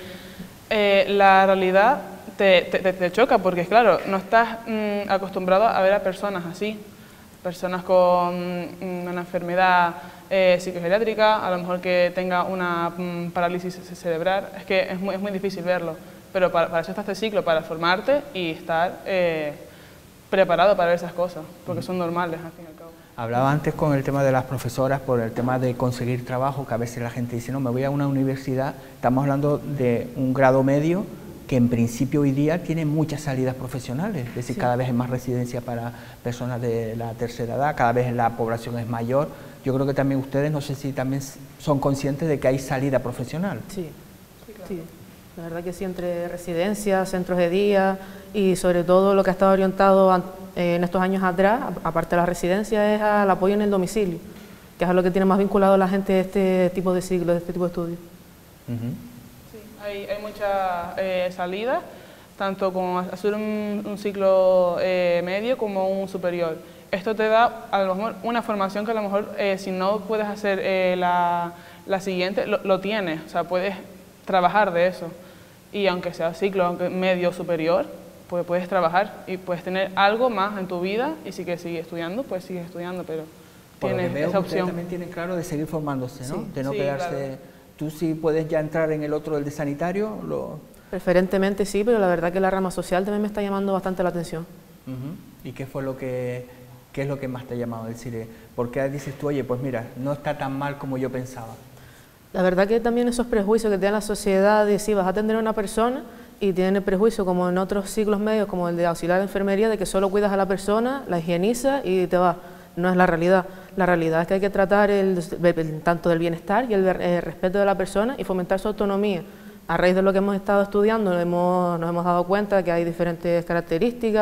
eh, la realidad te, te, te choca, porque claro, no estás mmm, acostumbrado a ver a personas así. Personas con una enfermedad eh, psicogeriátrica, a lo mejor que tenga una mm, parálisis cerebral, es que es muy, es muy difícil verlo, pero para, para eso está este ciclo, para formarte y estar eh, preparado para ver esas cosas, porque son normales al fin y al cabo. Hablaba antes con el tema de las profesoras, por el tema de conseguir trabajo, que a veces la gente dice, no, me voy a una universidad, estamos hablando de un grado medio, que en principio hoy día tiene muchas salidas profesionales, es decir, sí. cada vez hay más residencia para personas de la tercera edad, cada vez la población es mayor. Yo creo que también ustedes, no sé si también son conscientes de que hay salida profesional. Sí, sí, claro. sí. La verdad que sí, entre residencias, centros de día y sobre todo lo que ha estado orientado eh, en estos años atrás, aparte de las residencias, es al apoyo en el domicilio, que es a lo que tiene más vinculado la gente de este tipo de ciclo, de este tipo de estudios. Uh-huh. Hay, hay muchas eh, salidas, tanto con hacer un, un ciclo eh, medio como un superior. Esto te da a lo mejor una formación que a lo mejor eh, si no puedes hacer eh, la, la siguiente, lo, lo tienes, o sea, puedes trabajar de eso. Y aunque sea ciclo aunque medio superior, pues puedes trabajar y puedes tener algo más en tu vida y si quieres seguir estudiando, pues sigues estudiando, pero Por tienes veo, esa opción. También tienen claro de seguir formándose, ¿no? Sí. De no Sí, quedarse... claro. ¿Tú sí puedes ya entrar en el otro, el de sanitario? Lo... Preferentemente sí, pero la verdad que la rama social también me está llamando bastante la atención. Uh-huh. ¿Y qué fue lo que, qué es lo que más te ha llamado? Es decir, ¿por qué dices tú, oye, pues mira, no está tan mal como yo pensaba? La verdad que también esos prejuicios que tiene la sociedad de si vas a atender a una persona y tienen el prejuicio como en otros ciclos medios, como el de auxiliar de enfermería, de que solo cuidas a la persona, la higienizas y te vas. No es la realidad. La realidad es que hay que tratar el, el, tanto del bienestar y el, el respeto de la persona y fomentar su autonomía. A raíz de lo que hemos estado estudiando hemos, nos hemos dado cuenta que hay diferentes características,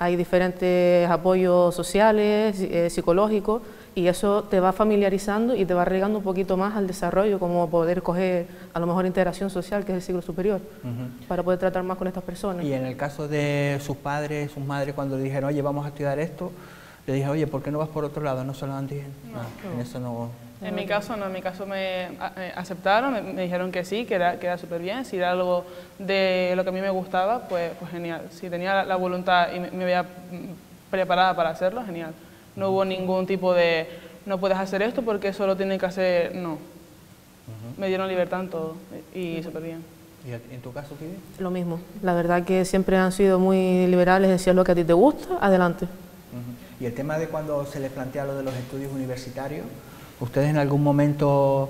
hay diferentes apoyos sociales, eh, psicológicos, y eso te va familiarizando y te va regando un poquito más al desarrollo, como poder coger a lo mejor integración social, que es el ciclo superior, uh-huh. para poder tratar más con estas personas. Y en el caso de sus padres, sus madres, cuando le dijeron, oye, vamos a estudiar esto, le dije, oye, ¿por qué no vas por otro lado? No solo antes. No, no, en eso no. En mi caso no, en mi caso me aceptaron, me, me dijeron que sí, que era, que era súper bien, si era algo de lo que a mí me gustaba, pues, pues genial. Si tenía la, la voluntad y me, me veía preparada para hacerlo, genial. No hubo ningún tipo de, no puedes hacer esto porque eso lo tienen que hacer, no. Uh-huh. Me dieron libertad en todo y uh-huh. súper bien. ¿Y en tu caso, Kibi? Lo mismo, la verdad que siempre han sido muy liberales, decían lo que a ti te gusta, adelante. Uh-huh. Y el tema de cuando se les plantea lo de los estudios universitarios, ¿ustedes en algún momento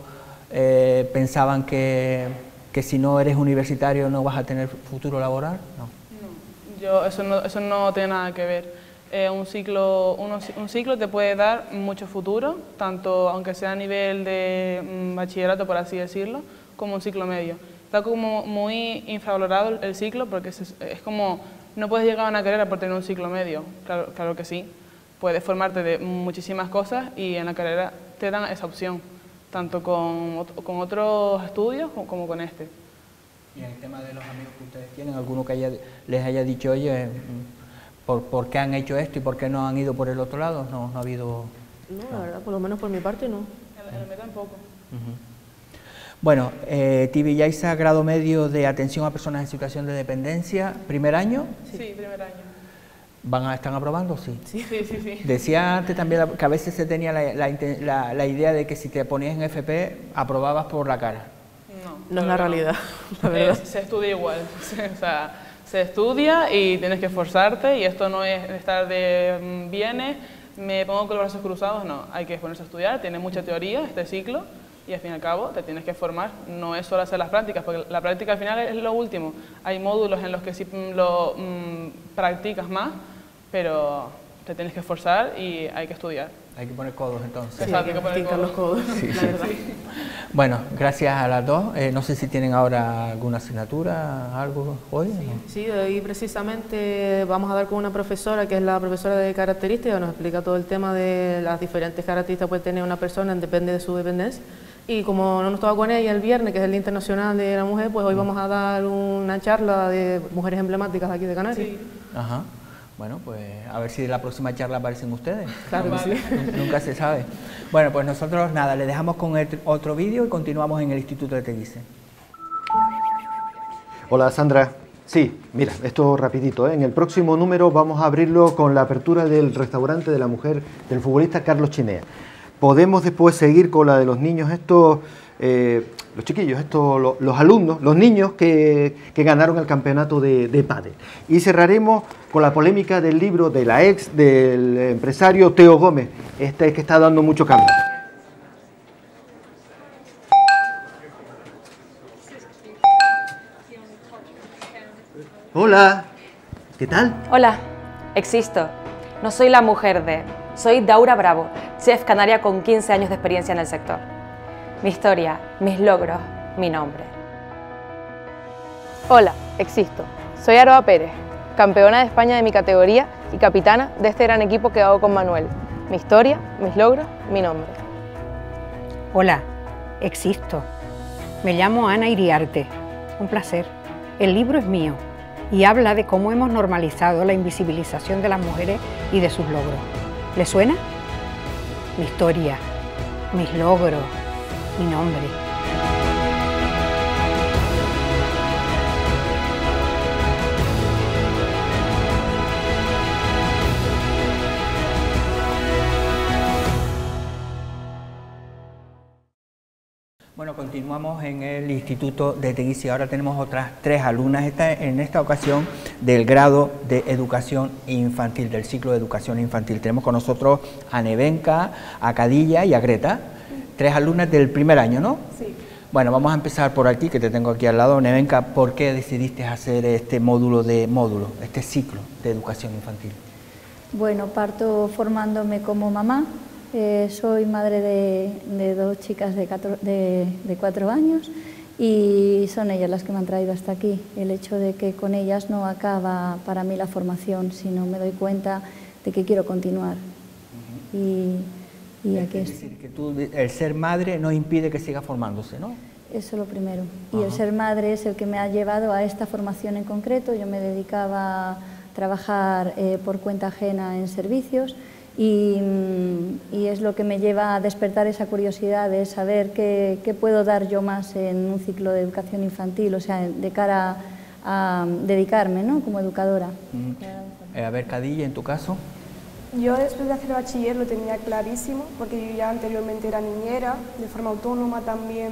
eh, pensaban que, que si no eres universitario no vas a tener futuro laboral? No. No, yo, eso, no eso no tiene nada que ver. Eh, un, ciclo, uno, un ciclo te puede dar mucho futuro, tanto aunque sea a nivel de mm, bachillerato, por así decirlo, como un ciclo medio. Está como muy infravalorado el, el ciclo porque es, es como, no puedes llegar a una carrera por tener un ciclo medio, claro, claro que sí. Puedes formarte de muchísimas cosas y en la carrera te dan esa opción, tanto con, con otros estudios como, como con este. Y en el tema de los amigos que ustedes tienen, ¿alguno que haya, les haya dicho, oye, ¿por, por qué han hecho esto y por qué no han ido por el otro lado? No, no ha habido... No, la verdad, por lo menos por mi parte no. En el mío tampoco. Uh-huh. Bueno, eh, Tibi Yaiza, grado medio de atención a personas en situación de dependencia, ¿primer año? Sí, sí primer año. ¿Van a, ¿Están aprobando? Sí. Sí, sí, sí. sí. Decía antes también que a veces se tenía la, la, la, la idea de que si te ponías en F P, aprobabas por la cara. No, no es la realidad. La verdad. Eh, se estudia igual. O sea, se estudia y tienes que esforzarte y esto no es estar de vienes, me pongo con los brazos cruzados, no. Hay que ponerse a estudiar, tiene mucha teoría este ciclo y al fin y al cabo te tienes que formar. No es solo hacer las prácticas, porque la práctica al final es lo último. Hay módulos en los que sí lo mmm, practicas más, pero te tienes que esforzar y hay que estudiar. Hay que poner codos entonces. Sí, exacto, hay que poner codos. los codos, sí, la sí, verdad. Sí. Bueno, gracias a las dos. Eh, no sé si tienen ahora alguna asignatura, algo hoy. Sí, ¿no? sí, hoy precisamente vamos a dar con una profesora que es la profesora de características, nos explica todo el tema de las diferentes características que puede tener una persona, depende de su dependencia. Y como no nos toca con ella el viernes, que es el Día Internacional de la Mujer, pues hoy vamos a dar una charla de mujeres emblemáticas aquí de Canarias. Sí. Ajá. Bueno, pues a ver si en la próxima charla aparecen ustedes. Claro que sí. Nunca se sabe. Bueno, pues nosotros nada, le dejamos con el otro vídeo y continuamos en el Instituto de Teguise. Hola Sandra. Sí, mira, esto rapidito, ¿eh? En el próximo número vamos a abrirlo con la apertura del restaurante de la mujer del futbolista Carlos Chinea. Podemos después seguir con la de los niños estos, eh, los chiquillos, estos, los, los alumnos, los niños que, que ganaron el campeonato de, de pádel. Y cerraremos con la polémica del libro de la ex del empresario Teo Gómez, este que está dando mucho cambio. Hola, ¿qué tal? Hola, existo. No soy la mujer de... Soy Daura Bravo, chef canaria con quince años de experiencia en el sector. Mi historia, mis logros, mi nombre. Hola, existo. Soy Aroa Pérez, campeona de España de mi categoría y capitana de este gran equipo que hago con Manuel. Mi historia, mis logros, mi nombre. Hola, existo. Me llamo Ana Iriarte. Un placer. El libro es mío y habla de cómo hemos normalizado la invisibilización de las mujeres y de sus logros. ¿Le suena? Mi historia, mis logros, mi nombre. Bueno, continuamos en el Instituto de Teguise. Ahora tenemos otras tres alumnas, esta, en esta ocasión del grado de Educación Infantil, del ciclo de Educación Infantil. Tenemos con nosotros a Nevenka, a Cadilla y a Greta, tres alumnas del primer año, ¿no? Sí. Bueno, vamos a empezar por aquí, que te tengo aquí al lado. Nevenka, ¿por qué decidiste hacer este módulo de módulo, este ciclo de Educación Infantil? Bueno, parto formándome como mamá. Eh, soy madre de, de dos chicas de cuatro, de, de cuatro años y son ellas las que me han traído hasta aquí. El hecho de que con ellas no acaba para mí la formación, sino me doy cuenta de que quiero continuar. Uh-huh. y, y aquí es decir, que tú, el ser madre no impide que siga formándose, ¿no? Eso es lo primero. Y uh-huh. el ser madre es el que me ha llevado a esta formación en concreto. Yo me dedicaba a trabajar eh, por cuenta ajena en servicios, Y, y es lo que me lleva a despertar esa curiosidad de saber qué, qué puedo dar yo más en un ciclo de educación infantil, o sea, de cara a, a dedicarme, ¿no?, como educadora. Mm. Eh, a ver, Cadilla, en tu caso. Yo después de hacer el bachiller lo tenía clarísimo, porque yo ya anteriormente era niñera, de forma autónoma también,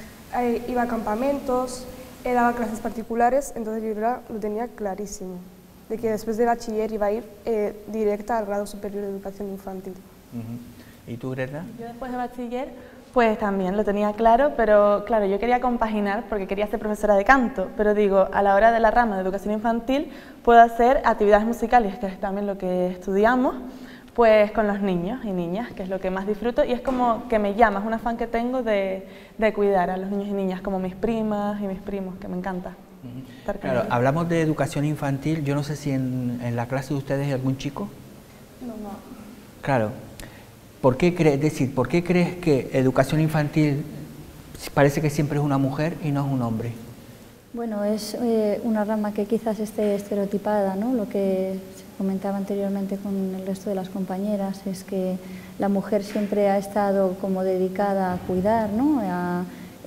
eh, iba a campamentos, eh, daba clases particulares, entonces yo ya lo tenía clarísimo, de que después de bachiller iba a ir eh, directa al grado superior de educación infantil. Uh-huh. ¿Y tú, Greta? Yo después de bachiller, pues también lo tenía claro, pero claro, yo quería compaginar porque quería ser profesora de canto, pero digo, a la hora de la rama de educación infantil puedo hacer actividades musicales, que es también lo que estudiamos, pues con los niños y niñas, que es lo que más disfruto, y es como que me llama, es un afán que tengo de, de cuidar a los niños y niñas, como mis primas y mis primos, que me encanta. Uh-huh. Claro, hablamos de educación infantil, yo no sé si en, en la clase de ustedes hay algún chico. No, no. Claro, ¿por qué crees, es decir, por qué crees que educación infantil parece que siempre es una mujer y no es un hombre? Bueno, es eh, una rama que quizás esté estereotipada, ¿no? Lo que se comentaba anteriormente con el resto de las compañeras es que la mujer siempre ha estado como dedicada a cuidar, ¿no?, a,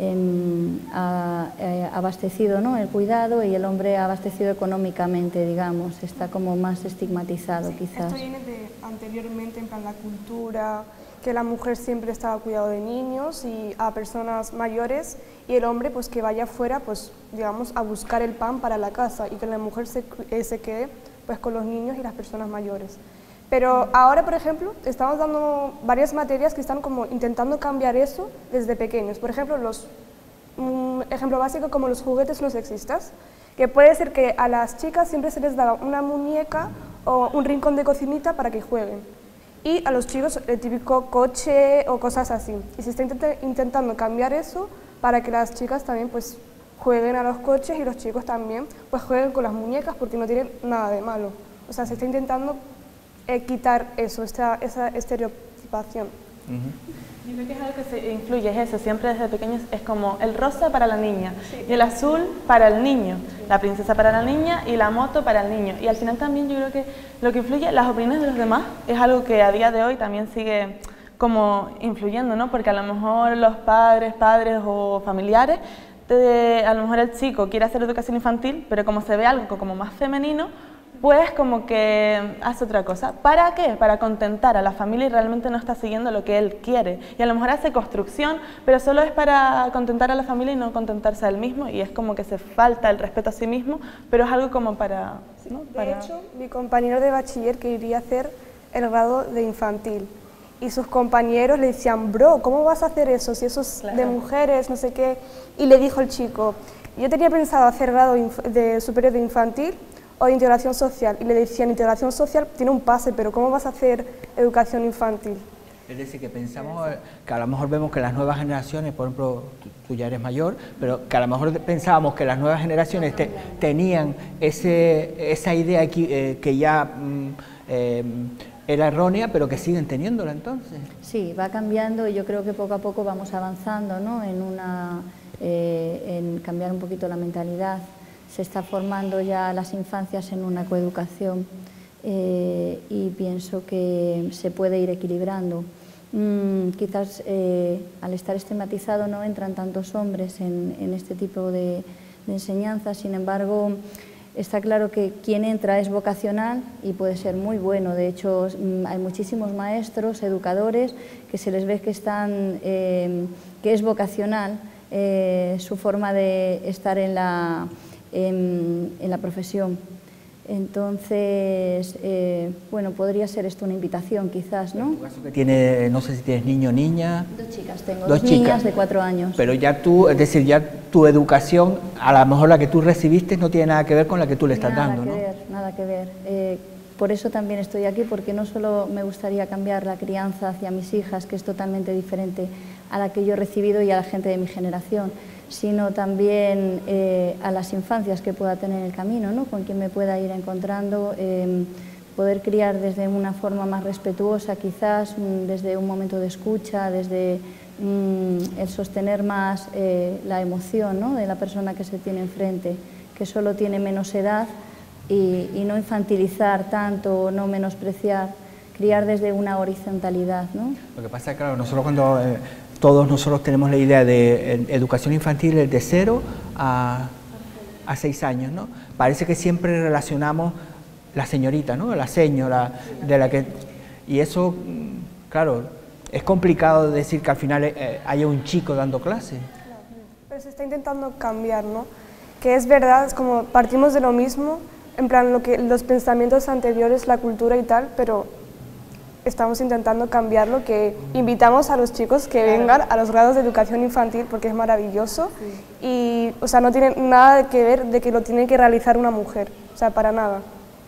eh, a, a abastecido, ¿no?, el cuidado, y el hombre ha abastecido económicamente, digamos, está como más estigmatizado, sí, quizás. Esto viene de anteriormente, en plan la cultura, que la mujer siempre estaba a cuidado de niños y a personas mayores, y el hombre pues que vaya afuera, pues digamos, a buscar el pan para la casa, y que la mujer se, eh, se quede pues con los niños y las personas mayores. Pero ahora, por ejemplo, estamos dando varias materias que están como intentando cambiar eso desde pequeños. Por ejemplo, los, un ejemplo básico como los juguetes no sexistas, que puede ser que a las chicas siempre se les daba una muñeca o un rincón de cocinita para que jueguen, y a los chicos el típico coche o cosas así. Y se está intent intentando cambiar eso para que las chicas también pues jueguen a los coches y los chicos también pues jueguen con las muñecas, porque no tienen nada de malo. O sea, se está intentando eh, quitar eso, esta, esa estereotipación. Uh-huh. Yo creo que es algo que se influye, es eso, siempre desde pequeños es como el rosa para la niña, sí, y el azul para el niño, sí, la princesa para la niña y la moto para el niño. Y al final también yo creo que lo que influye, las opiniones de los demás, es algo que a día de hoy también sigue como influyendo, ¿no? Porque a lo mejor los padres, padres o familiares, de, a lo mejor el chico quiere hacer educación infantil, pero como se ve algo como más femenino, pues como que hace otra cosa. ¿Para qué? Para contentar a la familia, y realmente no está siguiendo lo que él quiere. Y a lo mejor hace construcción, pero solo es para contentar a la familia y no contentarse a él mismo, y es como que se falta el respeto a sí mismo, pero es algo como para... ¿no? De para... hecho, mi compañero de bachiller quería hacer el grado de infantil, y sus compañeros le decían, bro, ¿cómo vas a hacer eso? Si eso es claro, de mujeres, no sé qué. Y le dijo el chico, yo tenía pensado hacer grado de superior de infantil o de integración social, y le decían, integración social tiene un pase, pero ¿cómo vas a hacer educación infantil? Es decir, que pensamos que a lo mejor vemos que las nuevas generaciones, por ejemplo, tú, tú ya eres mayor, pero que a lo mejor pensábamos que las nuevas generaciones te, tenían ese, esa idea aquí, eh, que ya mm, eh, era errónea, pero que siguen teniéndola entonces. Sí, va cambiando, y yo creo que poco a poco vamos avanzando, ¿no?, en, una, eh, en cambiar un poquito la mentalidad. Se está formando ya las infancias en una coeducación, eh, y pienso que se puede ir equilibrando. Mm, quizás eh, al estar estigmatizado no entran tantos hombres en, en este tipo de, de enseñanzas, sin embargo está claro que quien entra es vocacional y puede ser muy bueno. De hecho, mm, hay muchísimos maestros, educadores, que se les ve que, están, eh, que es vocacional eh, su forma de estar en la... En, en la profesión. Entonces, eh, bueno, podría ser esto una invitación quizás, ¿no? En tu caso que tiene, no sé si tienes niño o niña. Dos chicas tengo, dos, dos chicas, niñas de cuatro años. Pero ya tú, es decir, ya tu educación, a lo mejor la que tú recibiste no tiene nada que ver con la que tú le estás nada dando, que ¿no? Ver, nada que ver. Eh, por eso también estoy aquí, porque no solo me gustaría cambiar la crianza hacia mis hijas, que es totalmente diferente a la que yo he recibido y a la gente de mi generación, sino también eh, a las infancias que pueda tener en el camino, ¿no? Con quien me pueda ir encontrando, eh, poder criar desde una forma más respetuosa quizás, desde un momento de escucha, desde mm, el sostener más eh, la emoción, ¿no? De la persona que se tiene enfrente, que solo tiene menos edad, y, y no infantilizar tanto, no menospreciar, criar desde una horizontalidad, ¿no? Lo que pasa es que, claro, nosotros cuando eh, todos nosotros tenemos la idea de eh, educación infantil de cero a, a seis años, ¿no? Parece que siempre relacionamos la señorita, ¿no? La señora, de la que... Y eso, claro, es complicado decir que al final eh, haya un chico dando clase. Pero se está intentando cambiar, ¿no? Que es verdad, es como partimos de lo mismo, en plan, lo que, los pensamientos anteriores, la cultura y tal, pero estamos intentando cambiarlo, que invitamos a los chicos que claro. vengan a los grados de educación infantil porque es maravilloso sí. y, o sea, no tiene nada que ver de que lo tiene que realizar una mujer, o sea, para nada.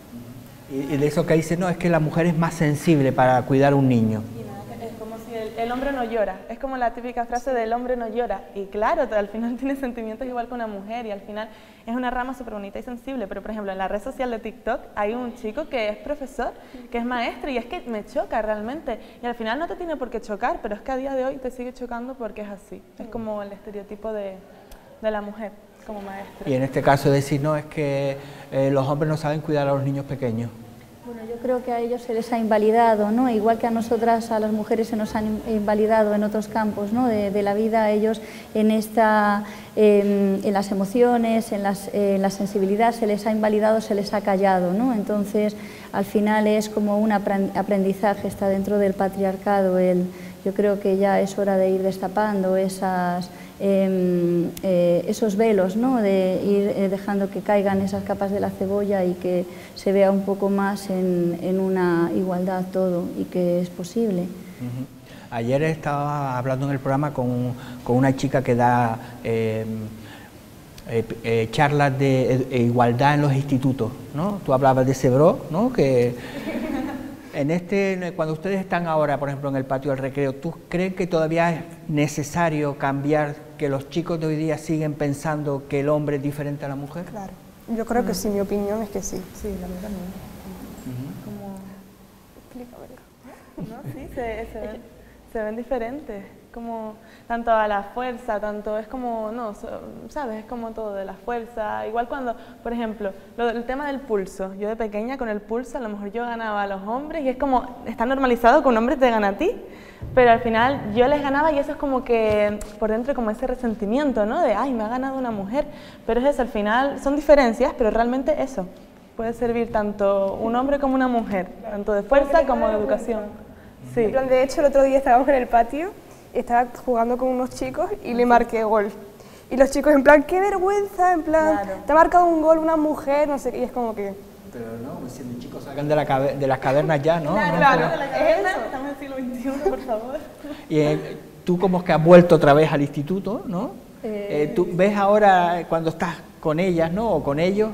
Y, y de eso que dice, no, es que la mujer es más sensible para cuidar a un niño. Es como si el, el hombre no llora, es como la típica frase del hombre no llora, y claro, al final tiene sentimientos igual que una mujer, y al final es una rama súper bonita y sensible, pero por ejemplo en la red social de TikTok hay un chico que es profesor, que es maestro, y es que me choca realmente, y al final no te tiene por qué chocar, pero es que a día de hoy te sigue chocando porque es así, es como el estereotipo de, de la mujer como maestra. Y en este caso decir, no, es que eh, los hombres no saben cuidar a los niños pequeños. Bueno, yo creo que a ellos se les ha invalidado, ¿no? Igual que a nosotras, a las mujeres, se nos han invalidado en otros campos, ¿no? de, de la vida, a ellos en, esta, eh, en las emociones, en, las, eh, en la sensibilidad, se les ha invalidado, se les ha callado, ¿no? Entonces, al final es como un aprendizaje, está dentro del patriarcado. El, yo creo que ya es hora de ir destapando esas... Eh, eh, esos velos, ¿no? De ir eh, dejando que caigan esas capas de la cebolla y que se vea un poco más en, en una igualdad todo y que es posible. Uh-huh. Ayer estaba hablando en el programa con, con una chica que da eh, eh, eh, charlas de eh, igualdad en los institutos, ¿no? Tú hablabas de Cebró, ¿no? Que en este, cuando ustedes están ahora, por ejemplo, en el patio del recreo, ¿tú crees que todavía es necesario cambiar, que los chicos de hoy día siguen pensando que el hombre es diferente a la mujer? Claro, yo creo que sí, mi opinión es que sí. Sí, la verdad también. Uh-huh. Como... ¿No? Sí, se, se, ven, se ven diferentes, como tanto a la fuerza, tanto es como, no, sabes, es como todo de la fuerza, igual cuando, por ejemplo, lo, el tema del pulso, yo de pequeña con el pulso a lo mejor yo ganaba a los hombres y es como, está normalizado que un hombre te gana a ti, pero al final yo les ganaba y eso es como que por dentro como ese resentimiento, ¿no? De, ay, me ha ganado una mujer, pero es eso, al final son diferencias, pero realmente eso, puede servir tanto un hombre como una mujer, tanto de fuerza como de educación. Sí. De hecho, el otro día estábamos en el patio, estaba jugando con unos chicos y le marqué gol. Y los chicos en plan, qué vergüenza, en plan, claro. te ha marcado un gol una mujer, no sé qué, y es como que... Pero no, si los chicos salgan de, la de las cavernas ya, ¿no? Claro, no, claro, pero... de la caverna, estamos en el siglo veintiuno, por favor. Y eh, tú como que has vuelto otra vez al instituto, ¿no? Eh, eh, tú ves ahora cuando estás con ellas, ¿no? O con ellos...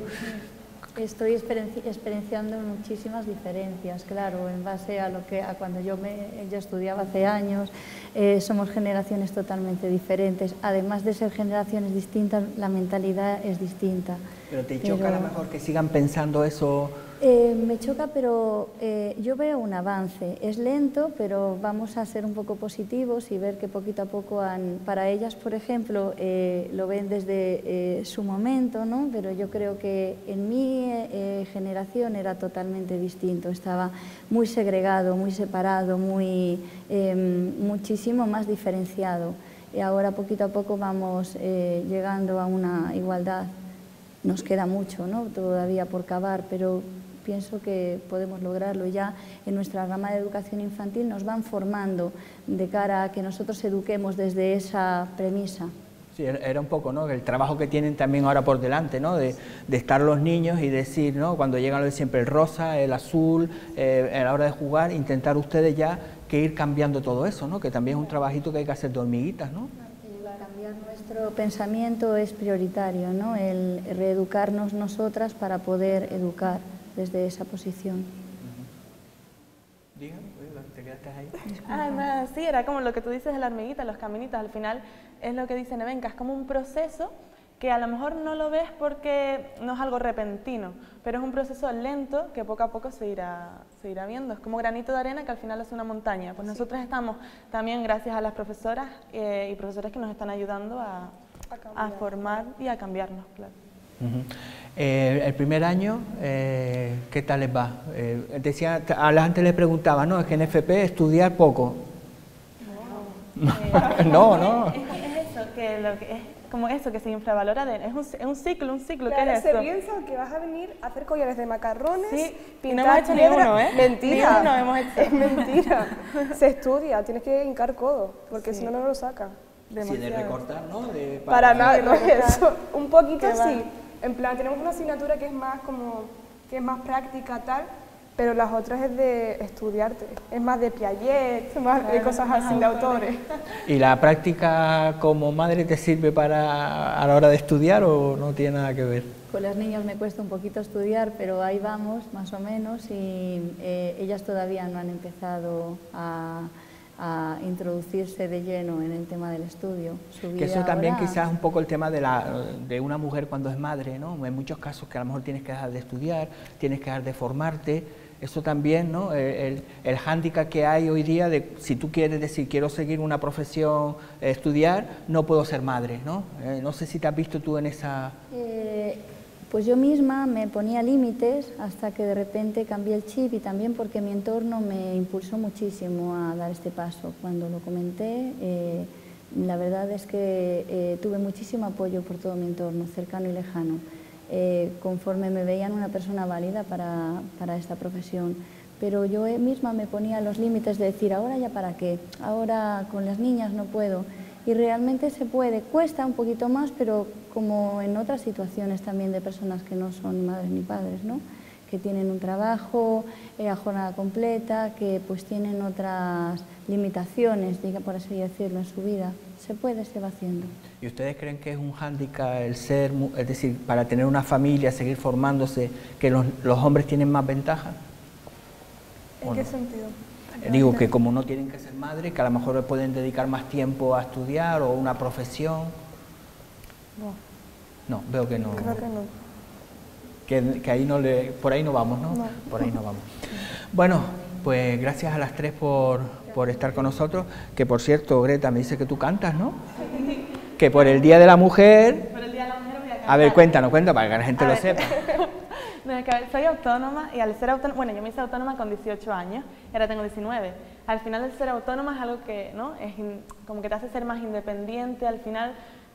Estoy experienci experienciando muchísimas diferencias, claro, en base a lo que a cuando yo, me, yo estudiaba hace años, eh, somos generaciones totalmente diferentes. Además de ser generaciones distintas, la mentalidad es distinta. ¿Pero te choca pero, a lo mejor que sigan pensando eso? Eh, me choca, pero eh, yo veo un avance. Es lento, pero vamos a ser un poco positivos y ver que poquito a poco, han, para ellas, por ejemplo, eh, lo ven desde eh, su momento, ¿no? Pero yo creo que en mi eh, generación era totalmente distinto. Estaba muy segregado, muy separado, muy, eh, muchísimo más diferenciado. Y ahora, poquito a poco, vamos eh, llegando a una igualdad. Nos queda mucho, ¿no? Todavía por cavar, pero pienso que podemos lograrlo. Ya en nuestra rama de educación infantil nos van formando de cara a que nosotros eduquemos desde esa premisa. Sí, era un poco, ¿no? El trabajo que tienen también ahora por delante, ¿no? De, de estar los niños y decir, ¿no? Cuando llegan lo de siempre el rosa, el azul, eh, a la hora de jugar, intentar ustedes ya que ir cambiando todo eso, ¿no? Que también es un trabajito que hay que hacer de hormiguitas, ¿no? Cambiar nuestro pensamiento es prioritario, ¿no? El reeducarnos nosotras para poder educar desde esa posición. Diga, te quedaste ahí. Ah, nada, sí, era como lo que tú dices de la hormiguita, los caminitos, al final es lo que dice Nevenka, es como un proceso que a lo mejor no lo ves porque no es algo repentino, pero es un proceso lento que poco a poco se irá, se irá viendo. Es como granito de arena que al final es una montaña. Pues nosotros estamos también gracias a las profesoras eh, y profesores que nos están ayudando a, a, a formar y a cambiarnos, claro. Uh-huh. eh, el primer año, eh, ¿qué tal les va? Eh, decía, a la gente le preguntaba, no, es que en F P estudiar poco. No, eh, no, no. Es, es eso, que lo que es como eso, que se infravalora, de, es, un, es un ciclo, un ciclo, claro, ¿qué es se eso? piensa que vas a venir a hacer collares de macarrones, sí, pintar y no hemos hecho piedra. ni uno, ¿eh? Mentira, ni uno hemos hecho. Es mentira, se estudia, tienes que hincar codo, porque sí. si no, no lo saca. Sí, de recortar, ¿no? De, para para nada, no es eso, un poquito sí, en plan, tenemos una asignatura que es más como, que es más práctica tal, pero las otras es de estudiarte, es más de Piaget, más claro, de cosas así, de autores. ¿Y la práctica como madre te sirve para a la hora de estudiar o no tiene nada que ver? Con las niñas me cuesta un poquito estudiar, pero ahí vamos, más o menos, y eh, ellas todavía no han empezado a, a introducirse de lleno en el tema del estudio. Su vida que eso también ahora... quizás un poco el tema de, la, de una mujer cuando es madre, ¿no? En muchos casos que a lo mejor tienes que dejar de estudiar, tienes que dejar de formarte. Eso también, ¿no? El, el, el hándicap que hay hoy día de si tú quieres decir quiero seguir una profesión, eh, estudiar, no puedo ser madre, ¿no? Eh, no sé si te has visto tú en esa... Eh, pues yo misma me ponía límites hasta que de repente cambié el chip y también porque mi entorno me impulsó muchísimo a dar este paso. Cuando lo comenté, eh, la verdad es que eh, tuve muchísimo apoyo por todo mi entorno, cercano y lejano. Eh, conforme me veían una persona válida para, para esta profesión, pero yo misma me ponía los límites de decir, ahora ya para qué, ahora con las niñas no puedo, y realmente se puede, cuesta un poquito más, pero como en otras situaciones también de personas que no son madres ni padres, ¿no? Que tienen un trabajo eh, a jornada completa, que pues tienen otras limitaciones, diga por así decirlo, en su vida. Se puede, se va haciendo. ¿Y ustedes creen que es un hándicap el ser, es decir, para tener una familia, seguir formándose, que los, los hombres tienen más ventaja? ¿En qué no? sentido? Digo que como no tienen que ser madres, que a lo mejor pueden dedicar más tiempo a estudiar o una profesión. No. No, veo que no. Creo que no. Que, que ahí no le, por ahí no vamos, ¿no? No. Por ahí no vamos. Bueno, pues gracias a las tres por, por estar con nosotros. Que por cierto, Greta, me dice que tú cantas, ¿no? Sí. Que por el Día de la Mujer... Por el Día de la Mujer voy a cantar. A ver, cuéntanos, cuéntanos, para que la gente a lo ver. sepa. No, es que a ver, soy autónoma y al ser autónoma, bueno, yo me hice autónoma con dieciocho años y ahora tengo diecinueve. Al final el ser autónoma es algo que, ¿no? Es in, como que te hace ser más independiente, al final...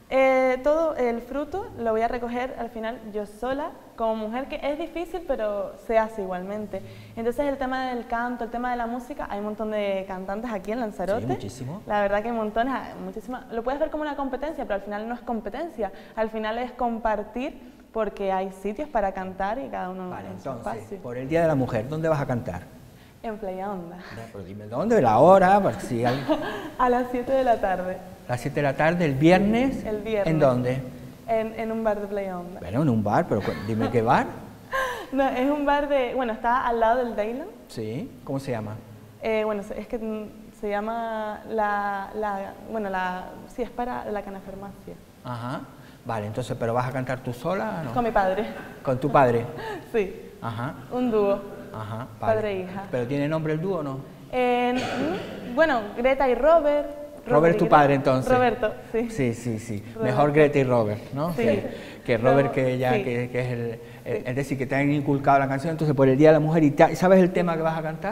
Eh, todo el fruto lo voy a recoger al final yo sola, como mujer, que es difícil, pero se hace igualmente. Entonces el tema del canto, el tema de la música, hay un montón de cantantes aquí en Lanzarote. Sí, muchísimo. La verdad que hay montones, muchísimas. Lo puedes ver como una competencia, pero al final no es competencia. Al final es compartir, porque hay sitios para cantar y cada uno vale, en entonces, su espacio. Por el Día de la Mujer, ¿dónde vas a cantar? En Playa Honda. Pero dime dónde, la hora, para si hay... A las siete de la tarde. A las siete de la tarde, el viernes. El viernes. ¿En dónde? En, en un bar de Playa Honda. Bueno, en un bar, pero dime qué bar. No, es un bar de... Bueno, está al lado del Dayland. Sí, ¿cómo se llama? Eh, bueno, es que se llama la... la bueno, la... Sí, es para la canafarmacia. Ajá. Vale, entonces, ¿pero vas a cantar tú sola? ¿No? Con mi padre. ¿Con tu padre? Sí. Ajá. Un dúo. Ajá, vale. Padre e hija. ¿Pero tiene nombre el dúo o no? Eh, bueno, Greta y Robert. Robert, Robert es tu padre entonces. Roberto, sí. Sí, sí, sí. Roberto. Mejor Greta y Robert, ¿no? Sí. Que, que Robert que ya, sí. que, que es el, el sí. Es decir, que te han inculcado la canción, entonces por el Día de la Mujer. ¿Y te, sabes el tema que vas a cantar?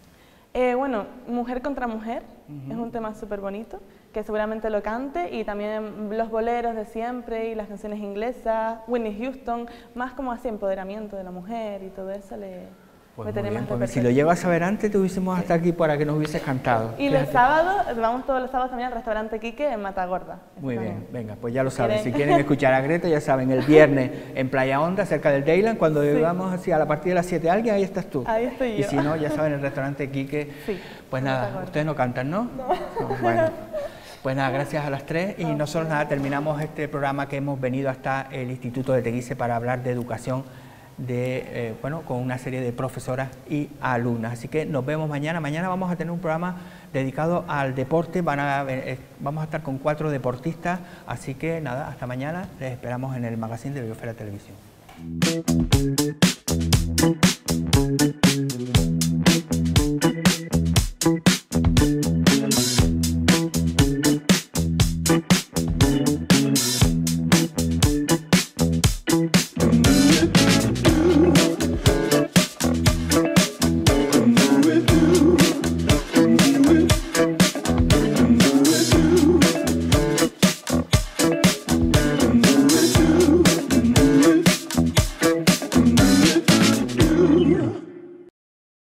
Eh, bueno, Mujer contra Mujer, uh-huh. Es un tema súper bonito, que seguramente lo cante, y también los boleros de siempre y las canciones inglesas, Whitney Houston, más como así empoderamiento de la mujer y todo eso le... Pues muy bien, porque si lo llego a saber antes, te hubiésemos hasta aquí para que nos hubieses cantado. Y Fíjate. Los sábados, vamos todos los sábados también al restaurante Quique en Matagorda. Muy también. Bien, venga, pues ya lo saben. Si quieren escuchar a Greta, ya saben, el viernes en Playa Honda, cerca del Dayland, cuando sí. Llegamos así a la partir de las siete, alguien, ahí estás tú. Ahí estoy yo. Y si no, ya saben, el restaurante Quique. Sí. Pues nada, Matagorda. Ustedes no cantan, ¿no? No. no bueno. Pues nada, gracias a las tres. Y nosotros nada, terminamos este programa que hemos venido hasta el Instituto de Teguise para hablar de educación de, eh, bueno, con una serie de profesoras y alumnas. Así que nos vemos mañana. Mañana vamos a tener un programa dedicado al deporte. Van a, eh, vamos a estar con cuatro deportistas. Así que nada, hasta mañana. Les esperamos en el magazine de Biosfera Televisión.